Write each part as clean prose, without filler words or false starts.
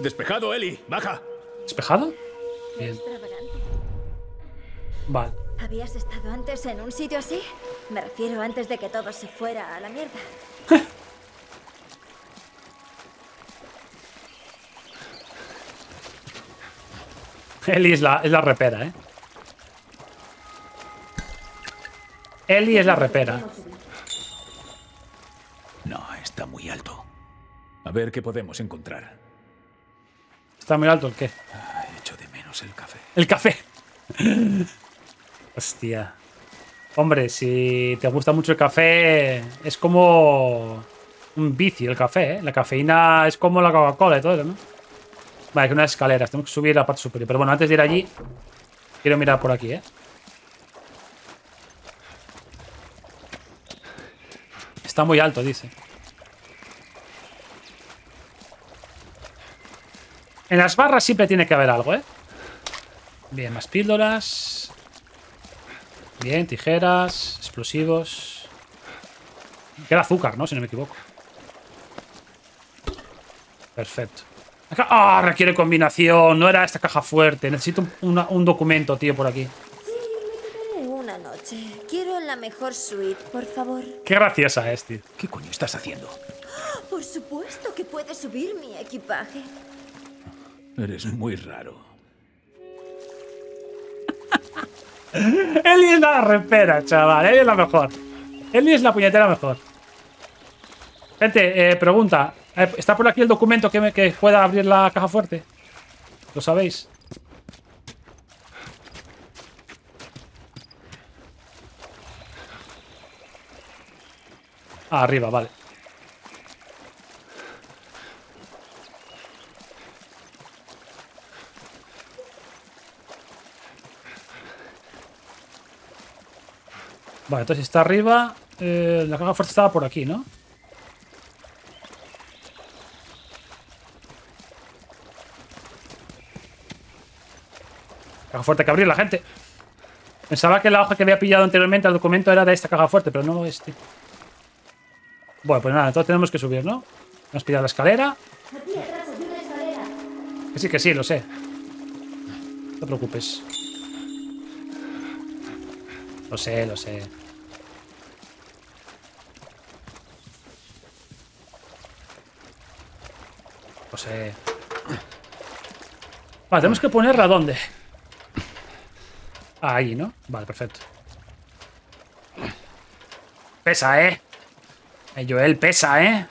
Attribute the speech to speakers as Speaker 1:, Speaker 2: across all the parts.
Speaker 1: Despejado, Eli. Baja.
Speaker 2: ¿Despejado? Bien.
Speaker 3: Extravagante.
Speaker 2: Vale.
Speaker 3: ¿Habías estado antes en un sitio así? Me refiero antes de que todo se fuera a la mierda.
Speaker 2: Eli es la repera, ¿eh? Eli es la repera.
Speaker 1: No, está muy alto. A ver qué podemos encontrar.
Speaker 2: ¿Está muy alto el qué?
Speaker 1: Echo de menos el café.
Speaker 2: El café. Hostia. Hombre, si te gusta mucho el café, es como un vicio el café, ¿eh? La cafeína es como la Coca-Cola y todo eso, ¿no? Vale, que unas escaleras. Tenemos que subir a la parte superior. Pero bueno, antes de ir allí, quiero mirar por aquí, ¿eh? Está muy alto, dice. En las barras siempre tiene que haber algo, ¿eh? Bien, más píldoras. Bien, tijeras, explosivos. Queda azúcar, ¿no? Si no me equivoco. Perfecto. ¡Ah! Requiere combinación. No era esta caja fuerte. Necesito un documento, tío, por aquí.
Speaker 3: Sí, me quedaré una noche. Quiero la mejor suite, por favor.
Speaker 2: Qué graciosa es, tío.
Speaker 1: ¿Qué coño estás haciendo?
Speaker 3: Por supuesto que puedes subir mi equipaje.
Speaker 1: Eres muy raro.
Speaker 2: Eli es la repera, chaval. Eli es la mejor. Eli es la puñetera mejor. Gente, pregunta. ¿Está por aquí el documento que pueda abrir la caja fuerte? ¿Lo sabéis? Ah, arriba, vale. Vale, entonces está arriba. La caja fuerte estaba por aquí, ¿no? Caja fuerte que abrir la gente. Pensaba que la hoja que había pillado anteriormente al documento era de esta caja fuerte, pero no es, tío. Bueno, pues nada, entonces tenemos que subir, ¿no? Hemos pillado la escalera.
Speaker 3: Aquí atrás hay una escalera.
Speaker 2: Que sí, lo sé. No te preocupes. Lo sé, lo sé. Lo sé. Vale, tenemos que ponerla ¿dónde? Ahí, ¿no? Vale, perfecto. Pesa, ¿eh? Joel, pesa, ¿eh?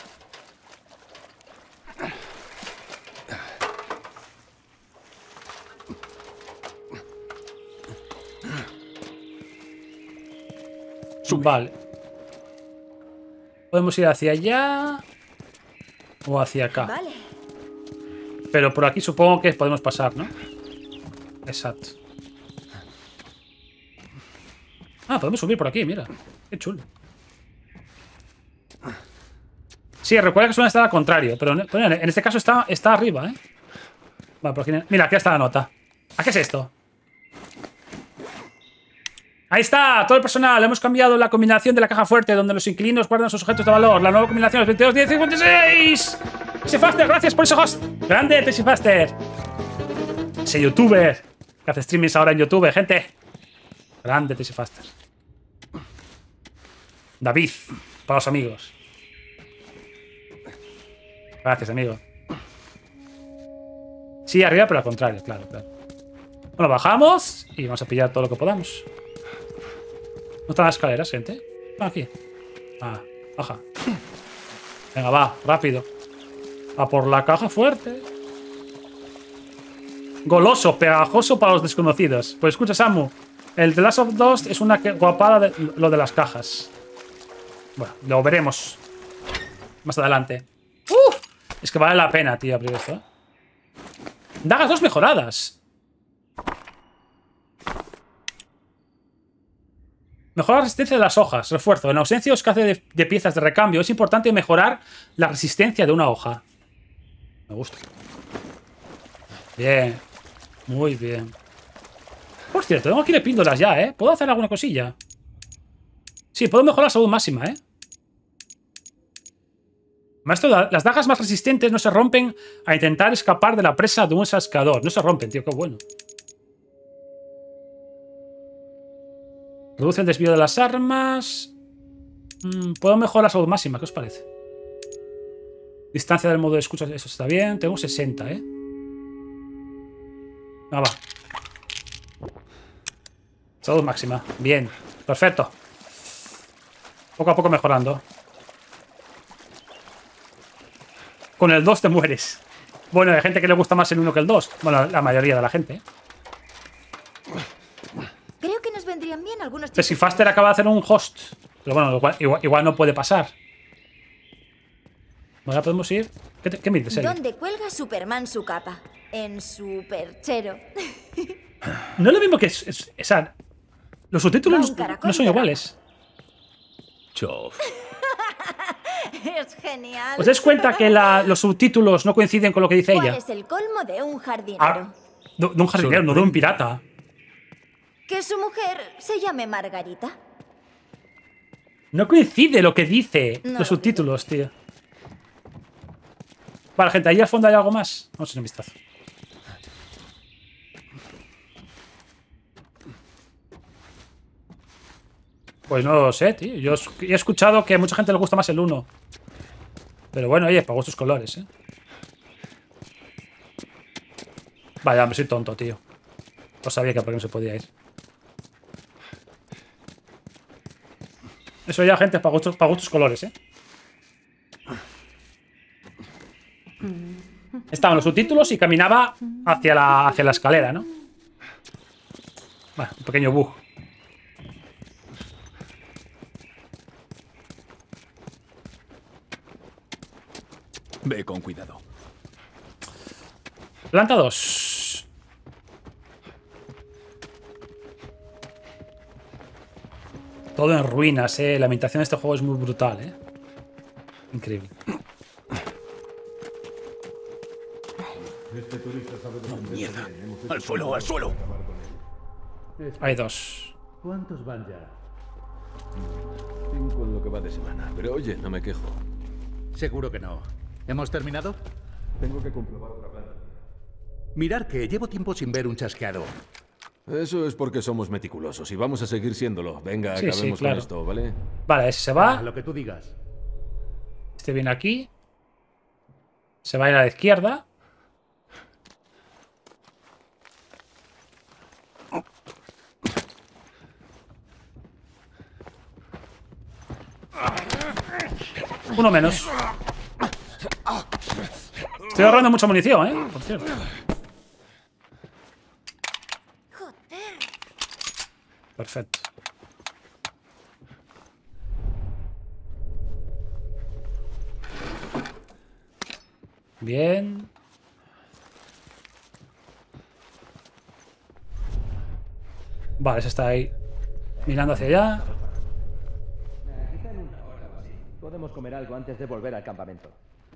Speaker 2: Vale. Podemos ir hacia allá o hacia acá.
Speaker 3: Vale.
Speaker 2: Pero por aquí supongo que podemos pasar, ¿no? Exacto. Ah, podemos subir por aquí, mira. Qué chulo. Sí, recuerda que suele estar al contrario, pero en este caso está arriba, ¿eh? Vale, por aquí. Mira, aquí está la nota. ¿A qué es esto? Ahí está, todo el personal. Hemos cambiado la combinación de la caja fuerte donde los inquilinos guardan sus objetos de valor. La nueva combinación es 22, 10, 56. Tessifaster, gracias por ese host. Grande, Tessifaster. Ese youtuber que hace streamings ahora en YouTube, gente. Grande, Tessifaster. David, para los amigos. Gracias, amigo. Sí, arriba, pero al contrario, claro, claro. Bueno, bajamos y vamos a pillar todo lo que podamos. ¿No están las escaleras, gente? Ah, aquí. Ah, baja. Venga, va, rápido. A por la caja fuerte. Goloso, pegajoso para los desconocidos. Pues escucha, Samu. El The Last of Us es una guapada de lo de las cajas. Bueno, lo veremos más adelante. Es que vale la pena, tío, abrir esto, ¿eh? Dagas 2 mejoradas. Mejora la resistencia de las hojas. Refuerzo. En ausencia o escasez de piezas de recambio es importante mejorar la resistencia de una hoja. Me gusta. Bien. Muy bien. Por cierto, tengo aquí de píldoras ya, ¿eh? ¿Puedo hacer alguna cosilla? Sí, puedo mejorar la salud máxima, ¿eh? Maestro, las dagas más resistentes no se rompen a intentar escapar de la presa de un sascador. No se rompen, tío, qué bueno. Reduce el desvío de las armas. Puedo mejorar la salud máxima, ¿qué os parece? Distancia del modo de escucha, eso está bien. Tengo 60, ¿eh? Ah, va. Salud máxima. Bien. Perfecto. Poco a poco mejorando. Con el 2 te mueres. Bueno, hay gente que le gusta más el 1 que el 2. Bueno, la mayoría de la gente.
Speaker 3: Creo que nos vendrían bien algunos chicos.
Speaker 2: Tesifaster acaba de hacer un host. Pero bueno, igual no puede pasar. Ahora podemos ir. ¿Qué me dices, Eli?
Speaker 3: ¿Dónde cuelga Superman su capa? En su perchero.
Speaker 2: No es lo mismo que... o sea, los subtítulos
Speaker 3: Un caracol
Speaker 2: no son
Speaker 3: de
Speaker 2: iguales.
Speaker 1: Chof.
Speaker 3: Es genial.
Speaker 2: ¿Os dais cuenta que los subtítulos no coinciden con lo que dice
Speaker 3: ¿Cuál
Speaker 2: ella?
Speaker 3: es el colmo de un jardinero?
Speaker 2: Ah, de un jardinero, no de un pirata.
Speaker 3: Que su mujer se llame Margarita.
Speaker 2: No coincide lo que dice
Speaker 3: No
Speaker 2: los
Speaker 3: lo
Speaker 2: subtítulos, tío. Vale, gente, ahí al fondo hay algo más. Vamos a echar un vistazo. Pues no lo sé, tío. Yo he escuchado que a mucha gente le gusta más el 1. Pero bueno, oye, para gustos colores, ¿eh? Vaya, me soy tonto, tío. No sabía que por qué no se podía ir. Eso ya, gente, para gustos colores, ¿eh? Estaban los subtítulos y caminaba hacia la escalera, ¿no? Bueno, un pequeño bug.
Speaker 1: Ve con cuidado.
Speaker 2: Planta 2. Todo en ruinas, ¿eh? La ambientación de este juego es muy brutal, ¿eh? Increíble.
Speaker 1: Mierda. Al suelo, al suelo.
Speaker 2: Hay 2.
Speaker 4: ¿Cuántos van ya?
Speaker 5: 5 en lo que va de semana. Pero oye, no me quejo.
Speaker 4: Seguro que no. ¿Hemos terminado?
Speaker 5: Tengo que comprobar otra planta.
Speaker 4: Mirar que llevo tiempo sin ver un chasqueador.
Speaker 5: Eso es porque somos meticulosos y vamos a seguir siéndolo. Venga,
Speaker 2: Sí,
Speaker 5: acabemos
Speaker 2: claro.
Speaker 5: con esto, ¿vale?
Speaker 2: Vale, ese se va.
Speaker 4: Lo que tú digas.
Speaker 2: Este viene aquí. Se va a ir a la izquierda. Uno menos. Estoy ahorrando mucha munición, ¿eh? Por cierto.
Speaker 3: Joder.
Speaker 2: Perfecto. Bien. Vale, se está ahí mirando hacia allá.
Speaker 6: Podemos comer algo antes de volver al campamento.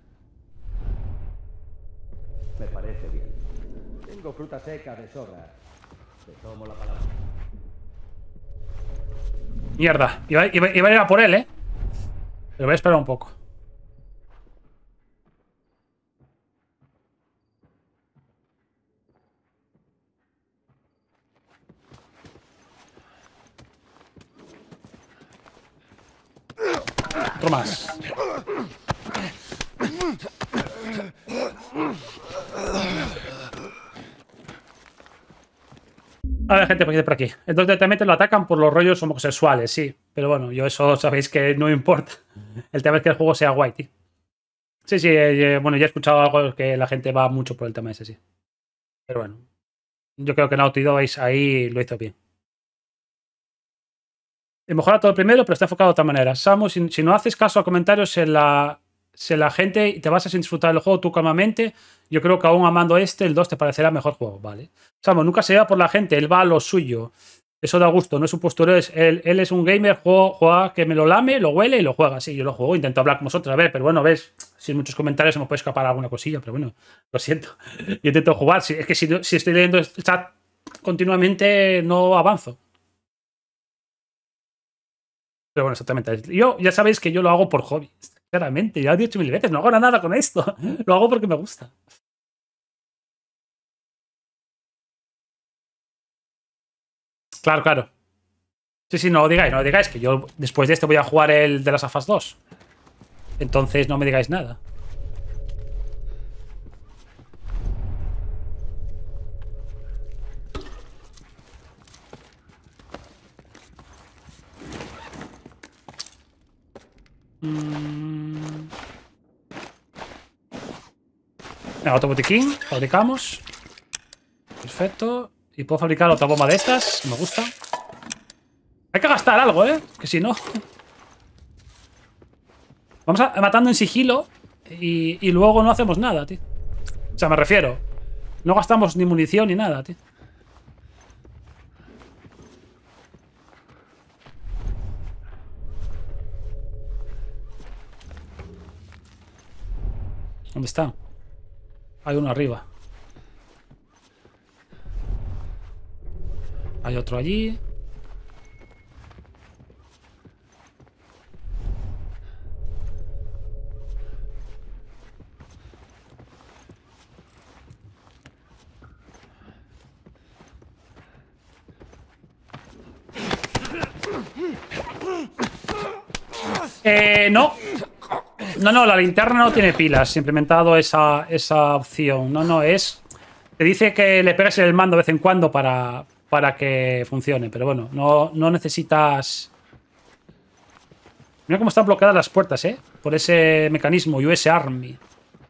Speaker 6: Me parece bien. Tengo fruta seca de sobra. Te tomo la palabra.
Speaker 2: Mierda. Iba a ir a por él, ¿eh? Pero voy a esperar un poco. Otro más. A ver, gente, por aquí. Entonces directamente lo atacan por los rollos homosexuales, sí. Pero bueno, yo eso sabéis que no me importa. El tema es que el juego sea guay, tío. Sí, sí, bueno, ya he escuchado algo que la gente va mucho por el tema ese, sí. Pero bueno, yo creo que Naughty Dog ahí lo hizo bien. He mejorado todo primero, pero está enfocado de otra manera. Samu, si no haces caso a comentarios en la gente y te vas a disfrutar del juego tú calmamente, yo creo que aún amando el 2 te parecerá mejor juego, ¿vale? Samu, nunca se va por la gente, él va a lo suyo. Eso da gusto, no es un postureo, él es un gamer, juega que me lo lame, lo huele y lo juega. Sí, yo lo juego, intento hablar con vosotros, a ver, pero bueno, ves, sin muchos comentarios se me puede escapar alguna cosilla, pero bueno, lo siento. Yo intento jugar, es que si estoy leyendo el chat continuamente no avanzo. Pero bueno, exactamente. Yo ya sabéis que yo lo hago por hobby. Claramente, ya lo he dicho 1000 veces. No hago nada con esto. Lo hago porque me gusta. Claro, claro. Sí, sí, no lo digáis, no lo digáis. Que yo después de este voy a jugar el de las Us 2. Entonces no me digáis nada. Venga, otro botiquín. Fabricamos. Perfecto. Y puedo fabricar otra bomba de estas. Me gusta. Hay que gastar algo, ¿eh? Que si no... Vamos matando en sigilo y luego no hacemos nada, tío. O sea, me refiero. No gastamos ni munición ni nada, tío. ¿Dónde están? Hay uno arriba. Hay otro allí. No. No, la linterna no tiene pilas. He implementado esa opción. No, es... Te dice que le pegues el mando de vez en cuando para que funcione. Pero bueno, no necesitas... Mira cómo están bloqueadas las puertas, ¿eh? Por ese mecanismo US Army.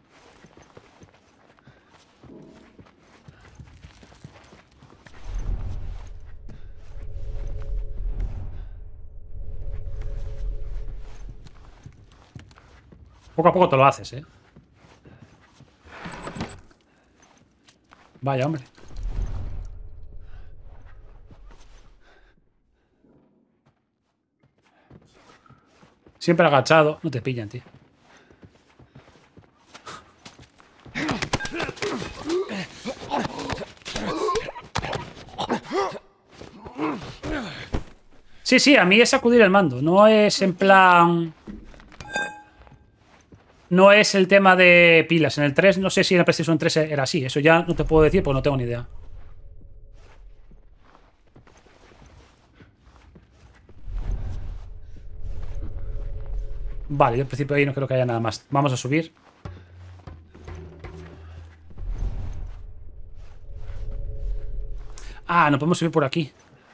Speaker 2: Poco a poco te lo haces, ¿eh? Vaya, hombre. Siempre agachado. No te pillan, tío. Sí, a mí es sacudir el mando. No es en plan... No es el tema de pilas. En el 3, no sé si en el PlayStation 3 era así. Eso ya no te puedo decir porque no tengo ni idea. Vale, yo al principio ahí no creo que haya nada más. Vamos a subir. Ah, no podemos subir por aquí.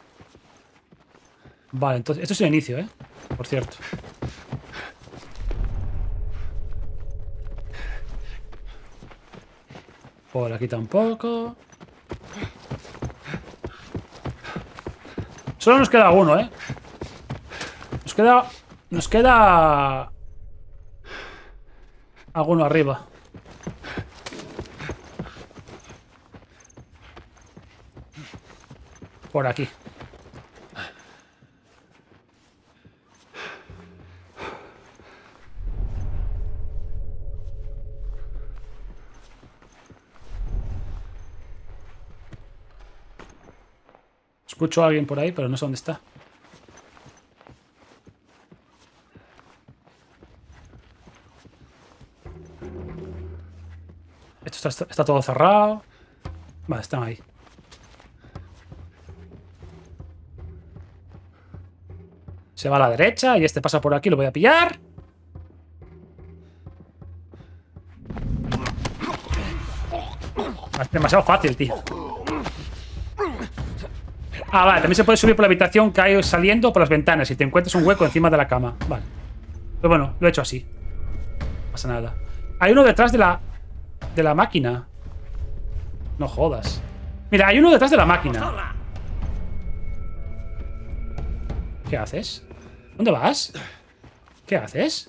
Speaker 2: Vale, entonces... Esto es el inicio, ¿eh? Por cierto. Por aquí tampoco. Solo nos queda uno, ¿eh? Nos queda... alguno arriba. Por aquí. Escucho a alguien por ahí, pero no sé dónde está. Esto está todo cerrado. Vale, están ahí. Se va a la derecha y este pasa por aquí, lo voy a pillar. Es demasiado fácil, tío. Ah, vale, también se puede subir por la habitación que hay saliendo por las ventanas si te encuentras un hueco encima de la cama. Vale. Pero bueno, lo he hecho así. No pasa nada. Hay uno detrás de la máquina. No jodas. Mira, hay uno detrás de la máquina. ¿Qué haces? ¿Dónde vas? ¿Qué haces?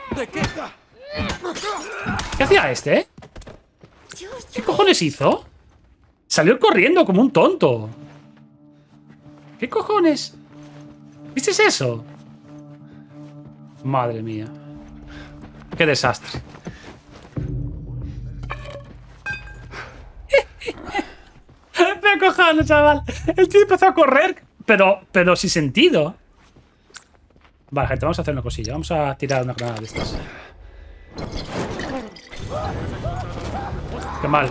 Speaker 2: ¿Qué hacía este? ¿Qué cojones hizo? Salió corriendo como un tonto. ¿Qué cojones? ¿Viste eso? Madre mía. Qué desastre. Me acojano, chaval. El tío empezó a correr, pero sin sentido. Vale, gente, vamos a hacer una cosilla. Vamos a tirar una granada de estas. Qué mal.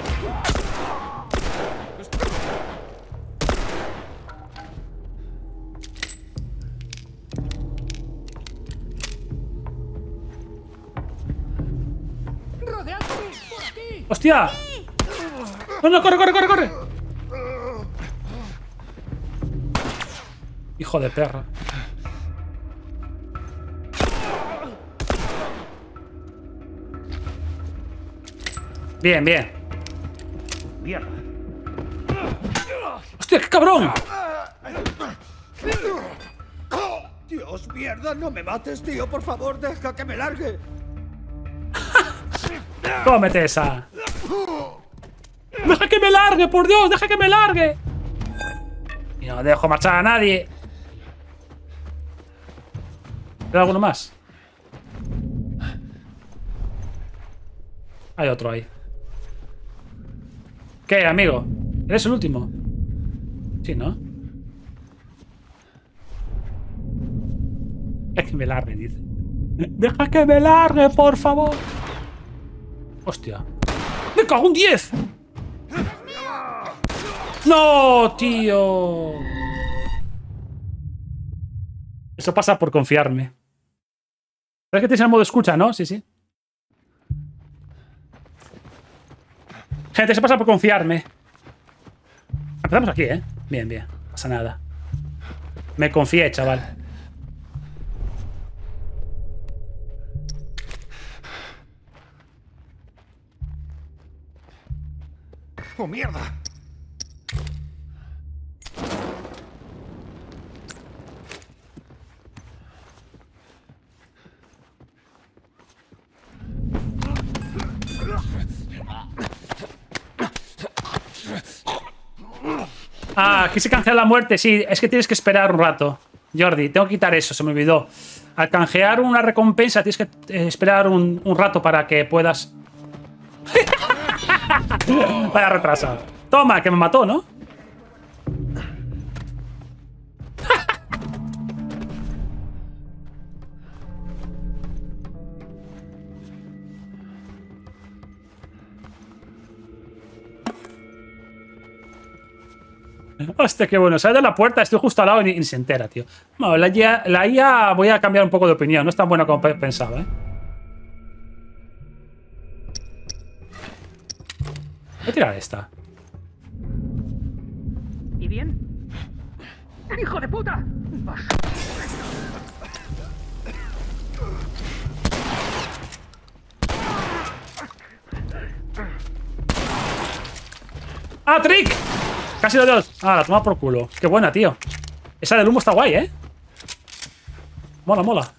Speaker 2: ¡Hostia! ¡No, no! ¡Corre, corre, corre, corre! Hijo de perra. Bien, bien.
Speaker 6: Mierda.
Speaker 2: ¡Hostia, qué cabrón!
Speaker 6: Dios, mierda, no me mates, tío. Por favor, deja que me largue.
Speaker 2: ¡Cómete esa! ¡Deja que me largue, por Dios! ¡Deja que me largue! Y no dejo marchar a nadie. ¿Hay alguno más? Hay otro ahí. ¿Qué, amigo? ¿Eres el último? Sí, ¿no? Deja que me largue, dice. ¡Deja que me largue, por favor! ¡Hostia! ¡Me cago en 10! ¡No, tío! Eso pasa por confiarme. ¿Sabes que tienes el modo escucha, no? Sí, sí. Gente, eso pasa por confiarme. Empezamos aquí, ¿eh? Bien, bien. No pasa nada. Me confié, chaval.
Speaker 6: ¡Oh, mierda!
Speaker 2: Ah, aquí se canjea la muerte. Sí, es que tienes que esperar un rato. Jordi, tengo que quitar eso, se me olvidó. Al canjear una recompensa tienes que esperar un rato para que puedas... Vaya retrasado. Toma, que me mató, ¿no? Hostia, qué bueno. Sale de la puerta, estoy justo al lado y ni se entera, tío. Bueno, la IA voy a cambiar un poco de opinión. No es tan buena como pensaba, ¿eh? Voy a tirar esta.
Speaker 6: ¿Y bien? ¡Hijo de puta!
Speaker 2: ¡Ah, Trick! Casi lo dos. Ah, la toma por culo. Qué buena, tío. Esa del humo está guay, ¿eh? Mola, mola.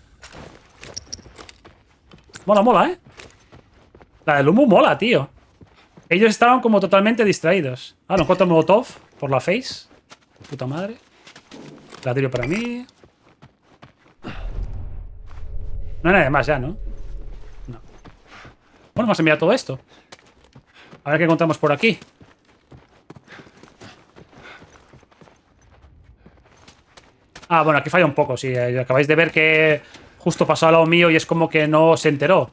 Speaker 2: Mola, mola, ¿eh? La del humo mola, tío. Ellos estaban como totalmente distraídos. Ah, no encuentro Molotov por la face. Puta madre. Ladrillo para mí. No hay nada más ya, ¿no? No. Bueno, hemos enviado todo esto. A ver qué encontramos por aquí. Ah, bueno, aquí falla un poco, sí. Acabáis de ver que justo pasó al lado mío y es como que no se enteró.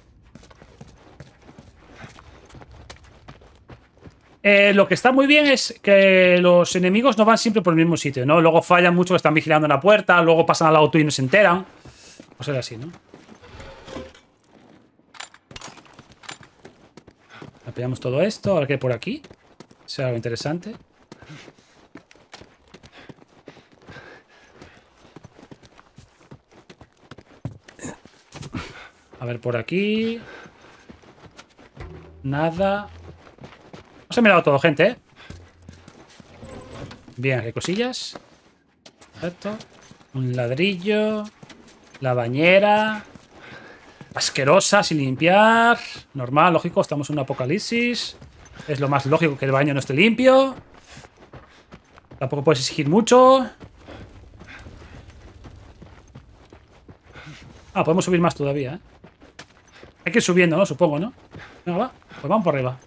Speaker 2: Lo que está muy bien es que los enemigos no van siempre por el mismo sitio, ¿no? Luego fallan mucho que están vigilando en la puerta, luego pasan al lado tuyo y no se enteran. O sea, así, ¿no? Apoyamos todo esto. A ver qué hay por aquí. Sea algo interesante. A ver por aquí. Nada. No se me ha dado todo, gente, ¿eh? Bien, hay cosillas. Perfecto. Un ladrillo. La bañera. Asquerosa, sin limpiar. Normal, lógico, estamos en un apocalipsis. Es lo más lógico que el baño no esté limpio. Tampoco puedes exigir mucho. Ah, podemos subir más todavía, ¿eh? Hay que ir subiendo, ¿no? Supongo, ¿no? Venga, va. Pues vamos por arriba.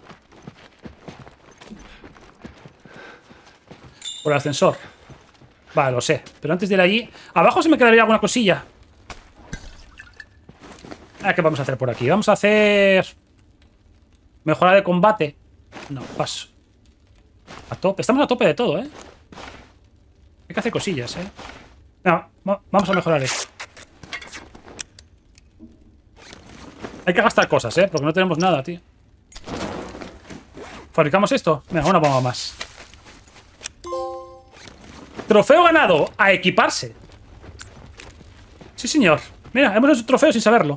Speaker 2: Por el ascensor. Vale, lo sé. Pero antes de ir allí... Abajo se me quedaría alguna cosilla. ¿Qué vamos a hacer por aquí? Vamos a hacer... Mejora de combate. No, paso. A tope. Estamos a tope de todo, ¿eh? Hay que hacer cosillas, ¿eh? No, vamos a mejorar esto. Hay que gastar cosas, ¿eh? Porque no tenemos nada, tío. ¿Fabricamos esto? Venga, una bomba más. Trofeo ganado. A equiparse. Sí, señor. Mira, hemos hecho un trofeo sin saberlo.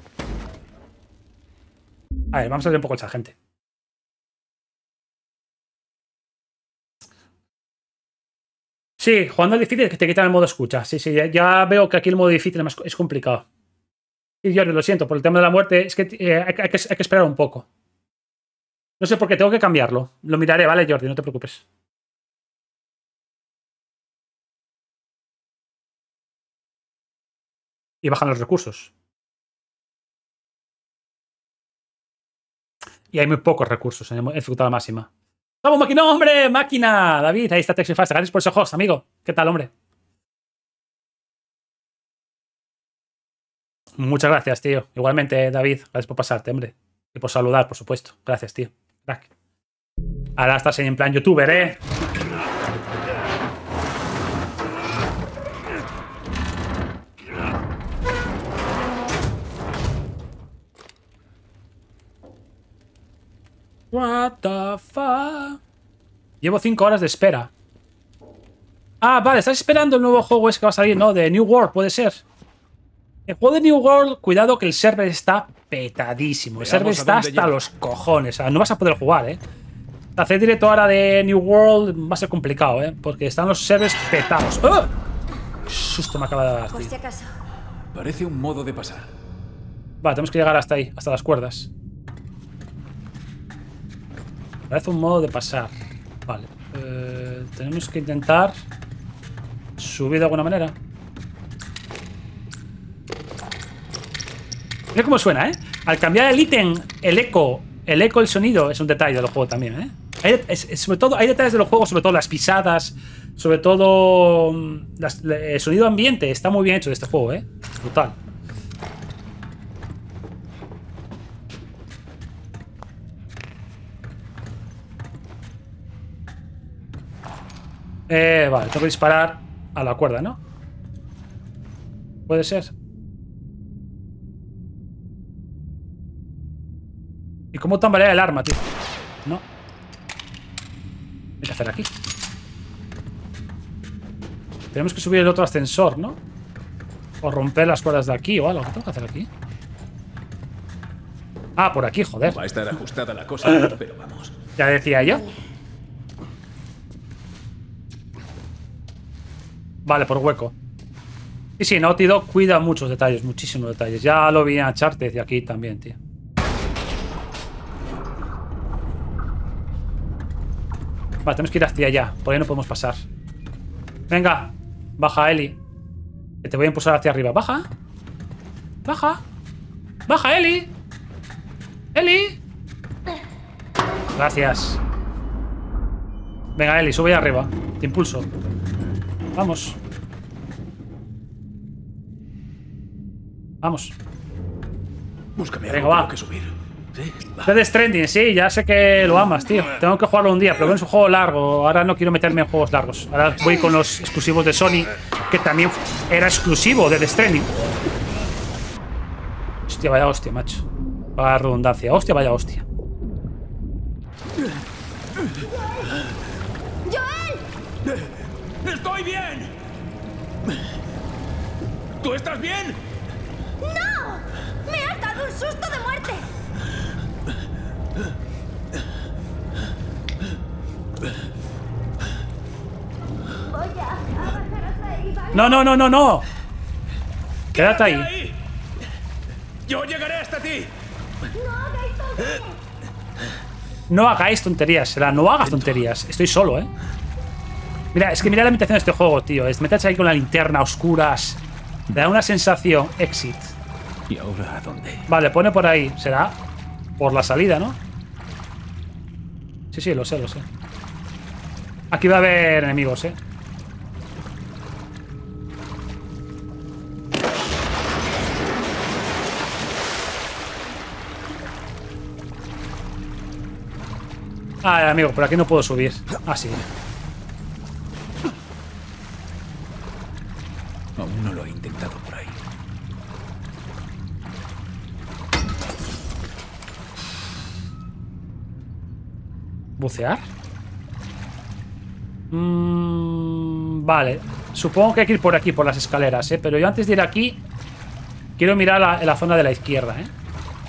Speaker 2: A ver, vamos a ver un poco esa gente. Sí, jugando al difícil que te quitan el modo escucha. Sí, sí, ya veo que aquí el modo difícil es complicado. Y yo lo siento, por el tema de la muerte, es que hay que esperar un poco. No sé por qué, tengo que cambiarlo. Lo miraré, ¿vale, Jordi? No te preocupes. Y bajan los recursos. Y hay muy pocos recursos en dificultad máxima. ¡Vamos, máquina, hombre! ¡Máquina! David, ahí está Texifast. Gracias por ese host, amigo. ¿Qué tal, hombre? Muchas gracias, tío. Igualmente, David. Gracias por pasarte, hombre. Y por saludar, por supuesto. Gracias, tío. Crack. Ahora estás en plan youtuber, ¿eh? What the fuck? Llevo 5 horas de espera. Ah, vale, estás esperando el nuevo juego ese que va a salir, ¿no? De New World, puede ser. El juego de New World, cuidado que el server está petadísimo. El server está hasta los cojones. O sea, no vas a poder jugar, ¿eh? Hacer directo ahora de New World va a ser complicado, ¿eh? Porque están los servers petados. ¡Oh! ¡Qué susto me acaba de dar, tío!
Speaker 3: Por si acaso.
Speaker 1: Parece un modo de pasar.
Speaker 2: Vale, tenemos que llegar hasta ahí, hasta las cuerdas. Parece un modo de pasar. Vale. Tenemos que intentar subir de alguna manera. Mira cómo suena, ¿eh? Al cambiar el ítem, el eco, el sonido es un detalle del juego también, ¿eh? Sobre todo, hay detalles de los juegos, sobre todo las pisadas, sobre todo el sonido ambiente. Está muy bien hecho de este juego, ¿eh? Brutal. Vale, tengo que disparar a la cuerda, ¿no? Puede ser. ¿Y cómo tambalea el arma, tío? No. Hay que hacer aquí. Tenemos que subir el otro ascensor, ¿no? O romper las cuerdas de aquí o algo. ¿Qué tengo que hacer aquí? Ah, por aquí, joder.
Speaker 1: Va a estar ajustada la cosa, pero vamos.
Speaker 2: Ya decía yo. Vale, por hueco. Y sí, Naughty Dog cuida muchos detalles, muchísimos detalles. Ya lo vi en Uncharted y aquí también, tío. Vale, tenemos que ir hacia allá. Por ahí no podemos pasar. Venga, baja, Eli. Que te voy a impulsar hacia arriba. Baja. Baja. Baja, Eli. Eli. Gracias. Venga, Eli, sube ahí arriba. Te impulso. Vamos. Vamos.
Speaker 1: Búscame
Speaker 2: Venga,
Speaker 1: algo
Speaker 2: va.
Speaker 1: con lo que subir. ¿Sí? Va.
Speaker 2: Death Stranding, sí, ya sé que lo amas, tío. Tengo que jugarlo un día, pero es un juego largo. Ahora no quiero meterme en juegos largos. Ahora voy con los exclusivos de Sony, que también era exclusivo de Death Stranding. Hostia, vaya hostia, macho. Vaya redundancia. Hostia, vaya hostia.
Speaker 1: ¡Estoy bien! ¿Tú estás bien?
Speaker 3: ¡No! ¡Me has dado un susto de muerte! Voy a bajar hasta ahí, ¿vale?
Speaker 2: No, no, no, no, no. Quédate ahí.
Speaker 1: ¡Ahí! ¡Yo llegaré hasta ti!
Speaker 3: ¡No hagáis tonterías!
Speaker 2: No hagáis tonterías, será. No hagas tonterías. Estoy solo, ¿eh? Mira, es que mira la ambientación de este juego, tío. Es meterse ahí con la linterna, oscuras. Le da una sensación. Exit.
Speaker 1: ¿Y ahora a dónde?
Speaker 2: Vale, pone por ahí. Será por la salida, ¿no? Sí, sí, lo sé, lo sé. Aquí va a haber enemigos, ¿eh? Ah, amigo, por aquí no puedo subir. Ah, sí.
Speaker 1: Aún no lo he intentado por ahí.
Speaker 2: ¿Bucear? Vale. Supongo que hay que ir por aquí, por las escaleras, ¿eh? Pero yo antes de ir aquí, quiero mirar la zona de la izquierda, ¿eh?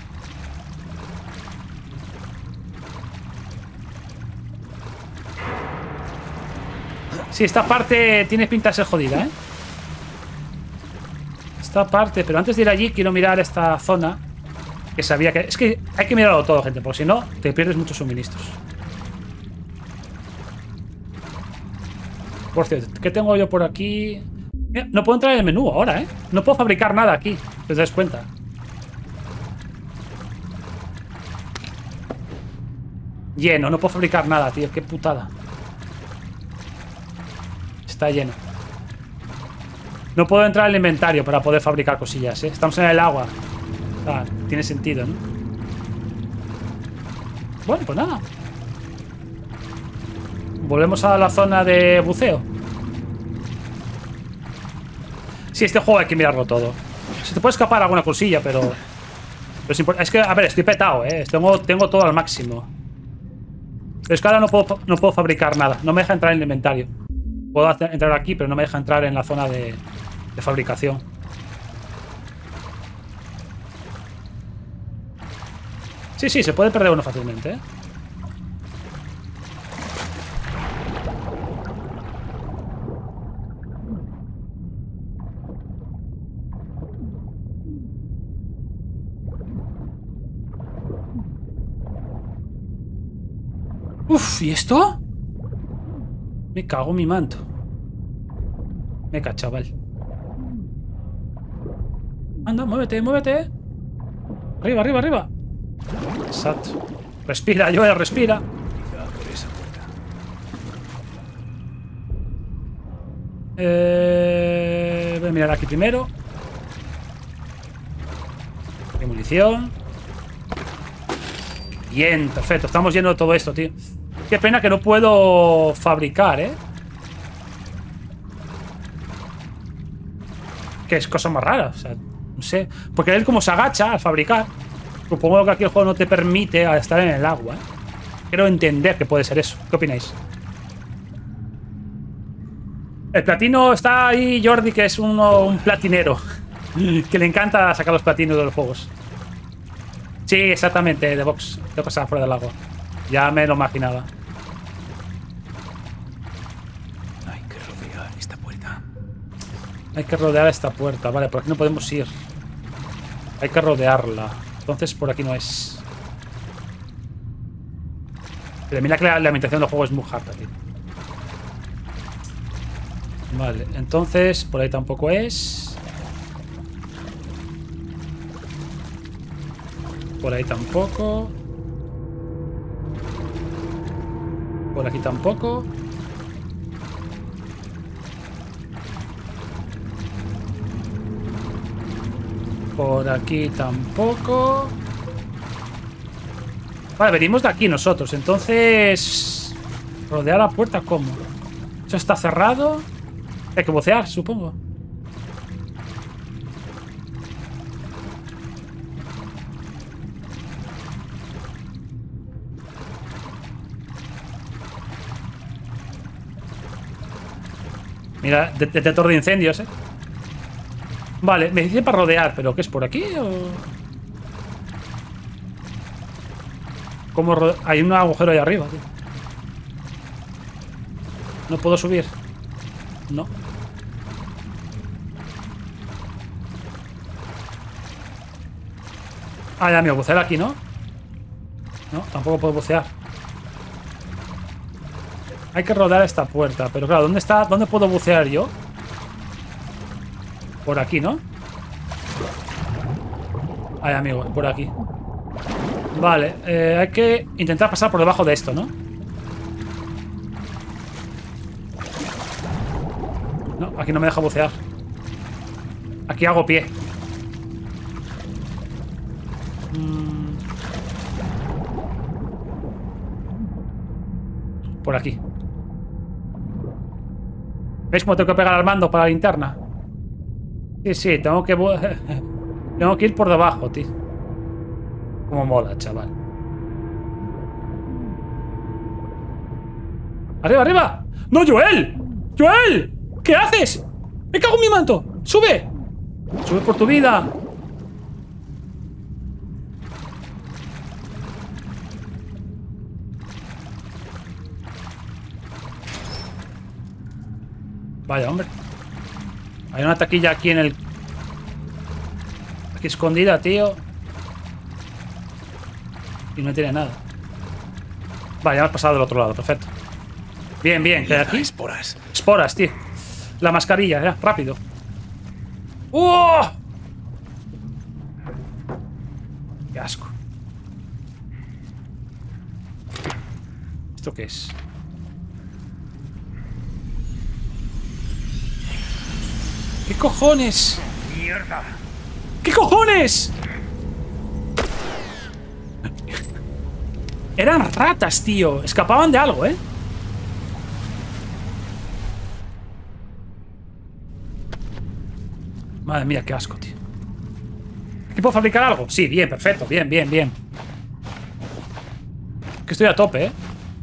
Speaker 2: Sí, esta parte tiene pinta de ser jodida, ¿eh? Esta parte, pero antes de ir allí quiero mirar esta zona. Que sabía que... Es que hay que mirarlo todo, gente, porque si no, te pierdes muchos suministros. Por cierto, ¿qué tengo yo por aquí? Mira, no puedo entrar en el menú ahora, ¿eh? No puedo fabricar nada aquí, si os dais cuenta. Lleno, no puedo fabricar nada, tío. Qué putada. Está lleno. No puedo entrar al inventario para poder fabricar cosillas, ¿eh? Estamos en el agua. Ah, tiene sentido, ¿no? Bueno, pues nada. Volvemos a la zona de buceo. Sí, este juego hay que mirarlo todo. Se te puede escapar alguna cosilla, pero es que, a ver, estoy petado, ¿eh? Tengo todo al máximo. Pero es que ahora no puedo fabricar nada. No me deja entrar en el inventario. Puedo entrar aquí, pero no me deja entrar en la zona de fabricación. Sí, se puede perder uno fácilmente, ¿eh? Uf, ¿y esto? Me cago en mi manto. Meca, chaval. Anda, muévete, muévete. Arriba, arriba, arriba. Exacto. Respira, Joel, respira. Voy a mirar aquí primero. Hay munición. Bien, perfecto. Estamos llenos de todo esto, tío. Qué pena que no puedo fabricar, ¿eh? Que es cosa más rara. O sea, no sé. Porque él como se agacha al fabricar. Supongo que aquí el juego no te permite estar en el agua, ¿eh? Quiero entender que puede ser eso. ¿Qué opináis? El platino está ahí, Jordi, que es un platinero. Que le encanta sacar los platinos de los juegos. Sí, exactamente, de box. De cosas fuera del agua. Ya me lo imaginaba.
Speaker 1: Hay que rodear esta puerta.
Speaker 2: Hay que rodear esta puerta. Vale, por aquí no podemos ir. Hay que rodearla. Entonces por aquí no es. Pero mira que la ambientación del juego es muy harta, tío. Vale, entonces por ahí tampoco es. Por ahí tampoco. Por aquí tampoco. Por aquí tampoco. Vale, venimos de aquí nosotros. Entonces... ¿rodear la puerta cómo? ¿Eso está cerrado? Hay que bucear, supongo. Mira, detector de incendios, ¿eh? Vale, me dice para rodear, pero ¿qué es por aquí o...? ¿Cómo hay un agujero ahí arriba, tío? No puedo subir. No. Ah, ya, mío, bucear aquí, ¿no? No, tampoco puedo bucear. Hay que rodear esta puerta, pero claro, ¿dónde está? ¿Dónde puedo bucear yo? Por aquí, ¿no? Ay, amigo, por aquí. Vale, hay que intentar pasar por debajo de esto, ¿no? No, aquí no me deja bucear. Aquí hago pie. Por aquí. ¿Veis cómo tengo que pegar al mando para la linterna? Sí, sí, tengo que... tengo que ir por debajo, tío. Como mola, chaval. ¡Arriba, arriba! ¡No, Joel! ¡Joel! ¿Qué haces? ¡Me cago en mi manto! ¡Sube! ¡Sube por tu vida! Vaya, hombre. Hay una taquilla aquí en el... Aquí escondida, tío. Y no tiene nada. Vale, ya hemos pasado del otro lado, perfecto. Bien, bien, ¿qué hay aquí?
Speaker 1: Esporas.
Speaker 2: Esporas, tío. La mascarilla, ya, rápido. ¡Oh! ¡Qué asco! ¿Esto qué es? ¿Qué cojones?
Speaker 6: ¡Mierda!
Speaker 2: ¿Qué cojones? Eran ratas, tío. Escapaban de algo, ¿eh? Madre mía, qué asco, tío. ¿Aquí puedo fabricar algo? Sí, bien, perfecto. Bien, bien, bien. Que estoy a tope, ¿eh?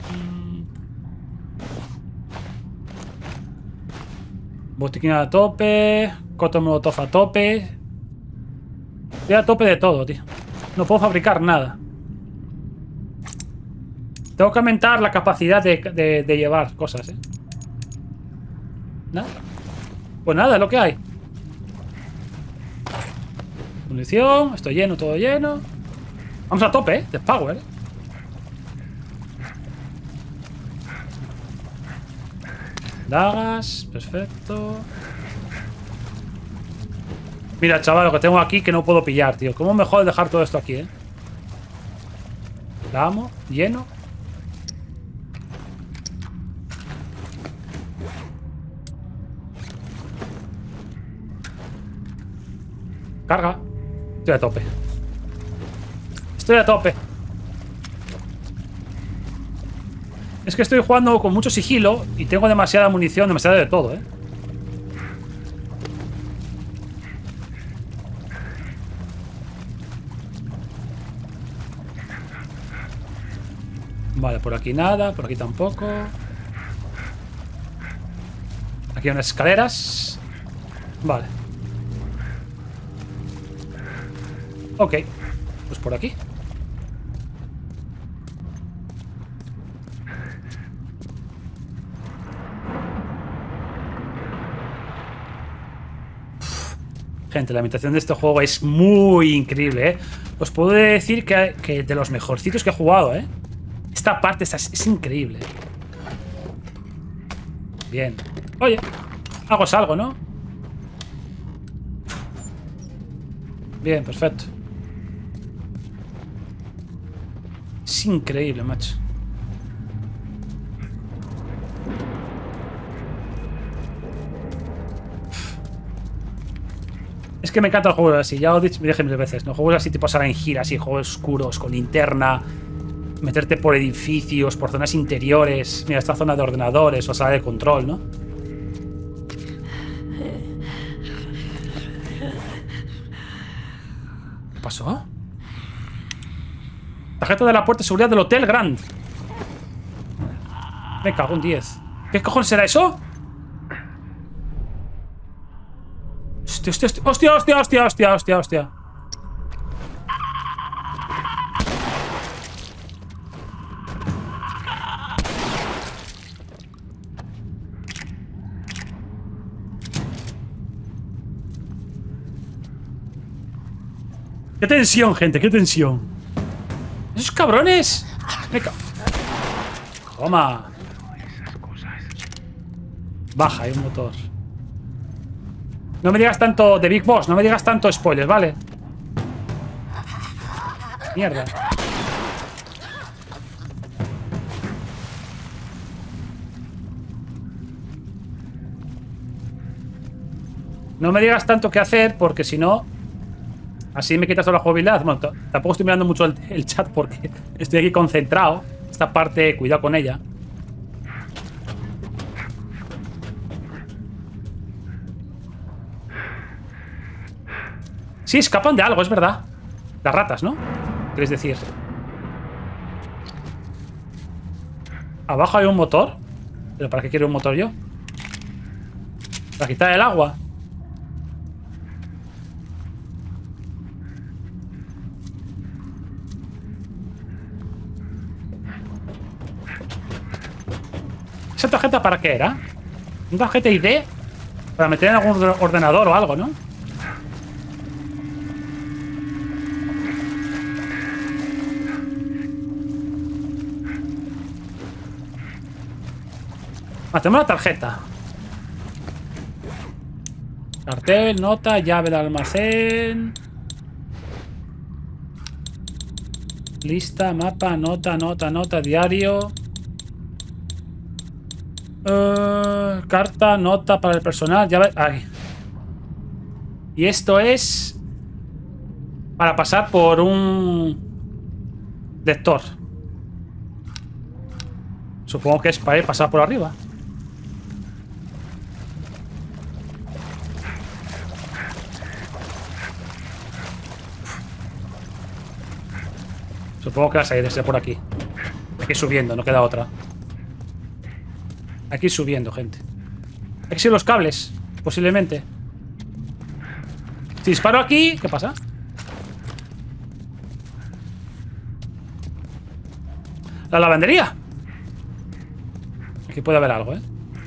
Speaker 2: Botiquín a tope. Coto molotov a tope. Estoy a tope de todo, tío. No puedo fabricar nada. Tengo que aumentar la capacidad de llevar cosas, ¿eh? ¿Nada? Pues nada, es lo que hay. Munición, estoy lleno, todo lleno. Vamos a tope, ¿eh? De power, ¿eh? Dagas, perfecto. Mira, chaval, lo que tengo aquí que no puedo pillar, tío. ¿Cómo me jode dejar todo esto aquí, eh? La amo, lleno. Carga. Estoy a tope. Estoy a tope. Es que estoy jugando con mucho sigilo y tengo demasiada munición, demasiada de todo, ¿eh? Vale, por aquí nada, por aquí tampoco. Aquí hay unas escaleras. Vale. Ok, pues por aquí. Gente, la ambientación de este juego es muy increíble, ¿eh? Os puedo decir que de los mejorcitos que he jugado, ¿eh? Esta parte es increíble. Bien. Oye, algo es algo, ¿no? Bien, perfecto. Es increíble, macho. Es que me encanta el juego así, ya os he dicho mil veces, ¿no? Juegos así tipo Silent Hill, así, juegos oscuros, con linterna, meterte por edificios, por zonas interiores. Mira, esta zona de ordenadores o sala de control, ¿no? ¿Qué pasó? Tarjeta de la puerta de seguridad del Hotel Grand. Me cago en 10. ¿Qué cojones será eso? Hostia, hostia, hostia, hostia, hostia, hostia, hostia. Qué tensión, gente, qué tensión. ¡Esos cabrones! Me cago. Toma. Baja, hay un motor. No me digas tanto de Big Boss, no me digas tanto spoilers, ¿vale? Mierda. No me digas tanto qué hacer, porque si no... Así me quitas toda la jugabilidad. Bueno, tampoco estoy mirando mucho el chat porque estoy aquí concentrado. Esta parte, cuidado con ella. Sí, escapan de algo, es verdad. Las ratas, ¿no? ¿Queréis decir? Abajo hay un motor. ¿Pero para qué quiero un motor yo? Para quitar el agua. ¿Esa tarjeta para qué era? ¿Una tarjeta ID? Para meter en algún ordenador o algo, ¿no? Tenemos la tarjeta. Cartel, nota, llave de almacén. Lista, mapa, nota, diario. Carta, nota para el personal, llave. Ahí. Y esto es para pasar por un lector. Supongo que es para ir pasar por arriba. Supongo que vas a ir desde por aquí. Hay que ir subiendo, no queda otra. Hay que ir subiendo, gente. Hay que seguir los cables, posiblemente. Si disparo aquí, ¿qué pasa? La lavandería. Aquí puede haber algo, ¿eh?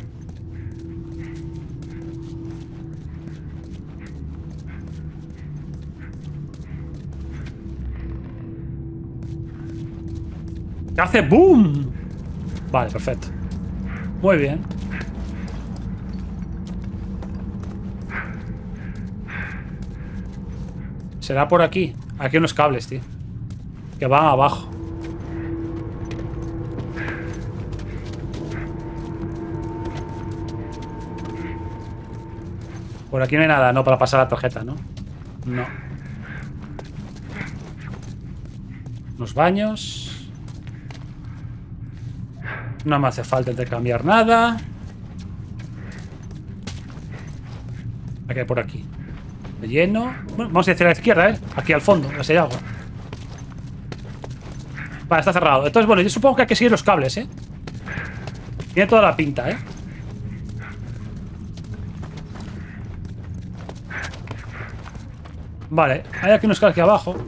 Speaker 2: ¿Qué hace? ¡Boom! Vale, perfecto. Muy bien. Será por aquí. Aquí hay unos cables, tío. Que van abajo. Por aquí no hay nada, ¿no? Para pasar la tarjeta, ¿no? No. Unos baños. No me hace falta intercambiar nada. Aquí hay por aquí. Lleno. Bueno, vamos a ir hacia la izquierda, ¿eh? Aquí al fondo, así hay agua. Vale, está cerrado. Entonces, bueno, yo supongo que hay que seguir los cables, ¿eh? Tiene toda la pinta, ¿eh? Vale, hay aquí unos cables aquí abajo.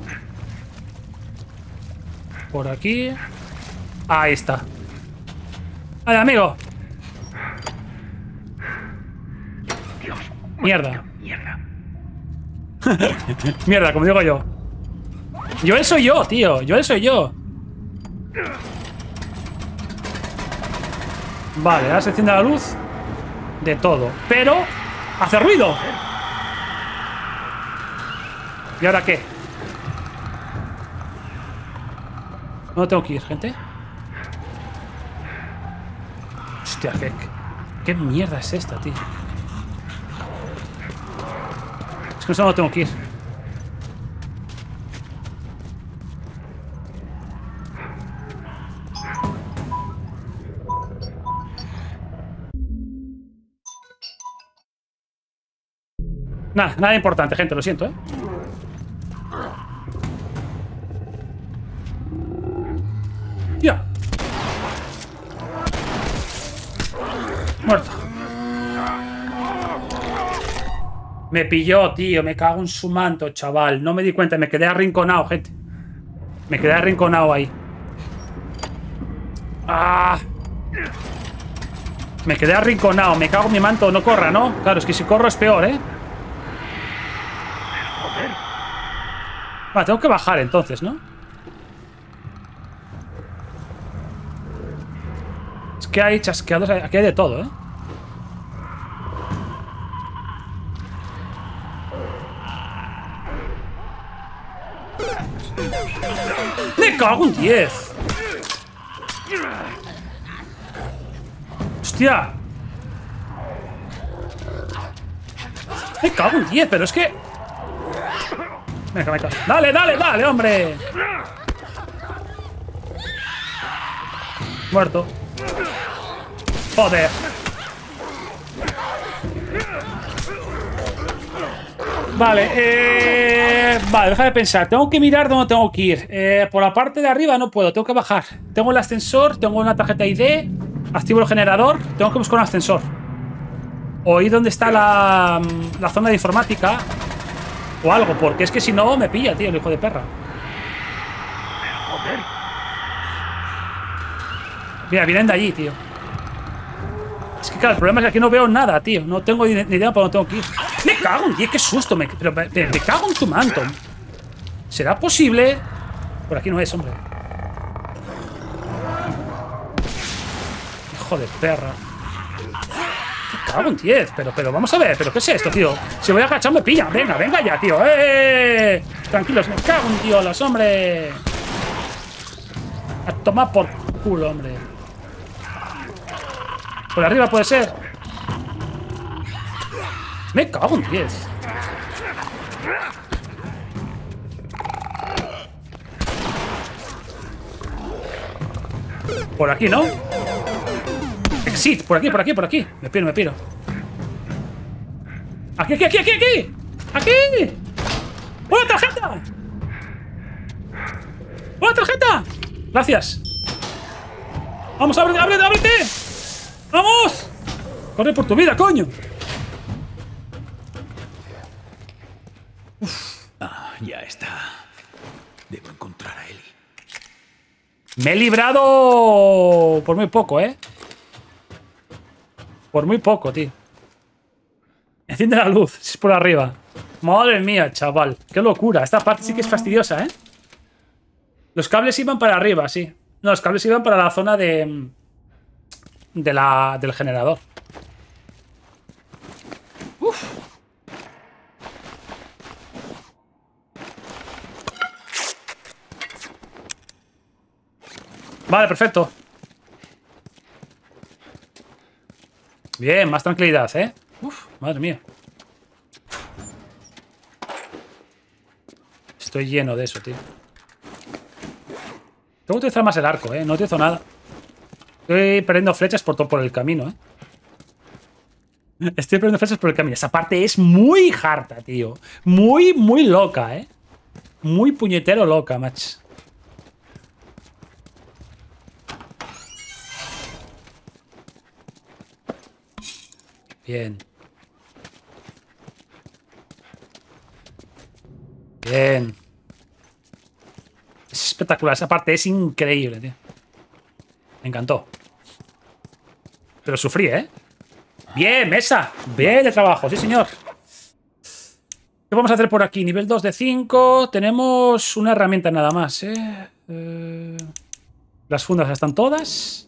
Speaker 2: Por aquí. Ahí está. ¡Ay, amigo! Mierda. Mierda, como digo yo. Joel soy yo, tío. Joel soy yo. Vale, ahora se enciende la luz. De todo. Pero hace ruido. ¿Y ahora qué? ¿Dónde tengo que ir, gente? Hostia, ¿qué mierda es esta, tío? Es que no sé dónde tengo que ir. Nada importante, gente, lo siento, ¿eh? Ya. Muerto. Me pilló, tío. Me cago en su manto, chaval. No me di cuenta. Me quedé arrinconado, gente. Me quedé arrinconado ahí. ¡Ah! Me quedé arrinconado. Me cago en mi manto. No corra, ¿no? Claro, es que si corro es peor, ¿eh? Vale, tengo que bajar entonces, ¿no? Es que hay chasqueados. Aquí hay de todo, ¿eh? ¡Me cago en 10! ¡Hostia! ¡Me cago en 10! Pero es que... Venga, me cago. ¡Dale, dale, dale, hombre! Muerto. Joder. Vale, vale, deja de pensar. Tengo que mirar dónde tengo que ir. Por la parte de arriba no puedo, tengo que bajar. Tengo el ascensor, tengo una tarjeta ID, activo el generador, tengo que buscar un ascensor. O ir donde está la zona de informática. O algo, porque es que si no me pilla, tío, el hijo de perra. Mira, vienen de allí, tío. Es que claro, el problema es que aquí no veo nada, tío. No tengo ni idea para dónde tengo que ir. Me cago en 10, qué susto. Me cago en tu manto. ¿Será posible? Por aquí no es, hombre. Hijo de perra. Me cago en 10. Pero vamos a ver. ¿Pero qué es esto, tío? Si voy a agachar me pilla. Venga, venga ya, tío. Tranquilos, me cago en diolas, hombre. A tomar por culo, hombre. Por arriba puede ser. Me cago en 10. Por aquí, ¿no? Exit, por aquí, por aquí, por aquí. Me piro, me piro. Aquí, aquí, aquí, aquí, aquí. Aquí. ¡Una tarjeta! ¡Una tarjeta! Gracias. Vamos, ábrete, ábrete, ábrete. ¡Vamos! ¡Corre por tu vida, coño!
Speaker 1: Ah, ya está. Debo encontrar a Ellie.
Speaker 2: Me he librado por muy poco, ¿eh? Por muy poco, tío. Enciende la luz, si es por arriba. Madre mía, chaval. Qué locura. Esta parte sí que es fastidiosa, ¿eh? Los cables iban para arriba, sí. No, los cables iban para la zona del generador. Uf. Vale, perfecto. Bien, más tranquilidad, ¿eh? Uf, madre mía. Estoy lleno de eso, tío. Tengo que utilizar más el arco, ¿eh? No utilizo nada. Estoy perdiendo flechas por el camino, ¿eh? Estoy perdiendo flechas por el camino. Esa parte es muy harta, tío. Muy, muy loca, ¿eh? Muy puñetero loca, macho. Bien. Bien. Es espectacular. Esa parte es increíble, tío. Me encantó. Pero sufrí, ¿eh? Bien, mesa. Bien de trabajo, sí, señor. ¿Qué vamos a hacer por aquí? Nivel 2 de 5. Tenemos una herramienta nada más, ¿eh? Las fundas ya están todas.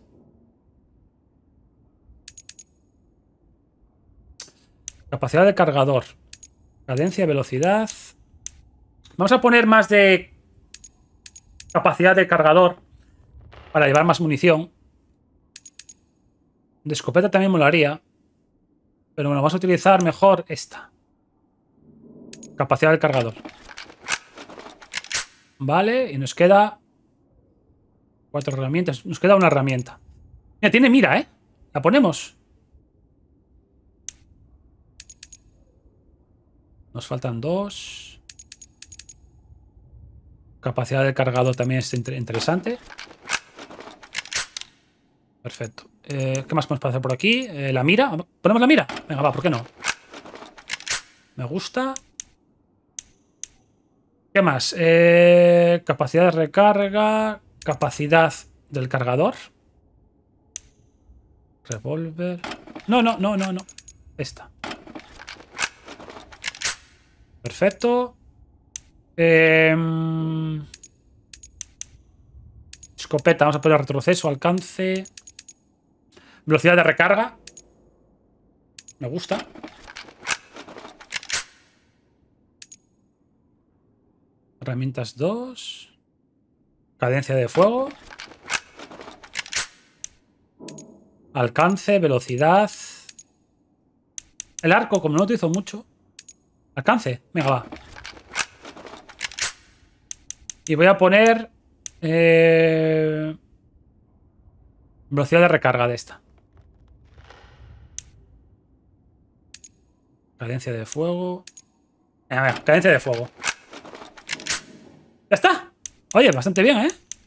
Speaker 2: Capacidad de cargador. Cadencia, velocidad. Vamos a poner más de capacidad de cargador para llevar más munición. De escopeta también molaría. Pero bueno, vamos a utilizar mejor esta. Capacidad del cargador. Vale, y nos queda 4 herramientas. Nos queda una herramienta. Mira, tiene mira, ¿eh? La ponemos. Nos faltan 2. Capacidad de cargador también es interesante. Perfecto. ¿Qué más podemos hacer por aquí? La mira. ¿Ponemos la mira? Venga, va, ¿por qué no? Me gusta. ¿Qué más? Capacidad de recarga. Capacidad del cargador. Revólver. No. Esta. Perfecto. Escopeta. Vamos a poner retroceso, alcance. Velocidad de recarga. Me gusta. Herramientas 2. Cadencia de fuego. Alcance, velocidad. El arco, como no lo utilizo mucho. Alcance. Venga, va. Y voy a poner... velocidad de recarga de esta. Cadencia de fuego. A ver, cadencia de fuego. ¡Ya está! Oye, bastante bien, ¿eh?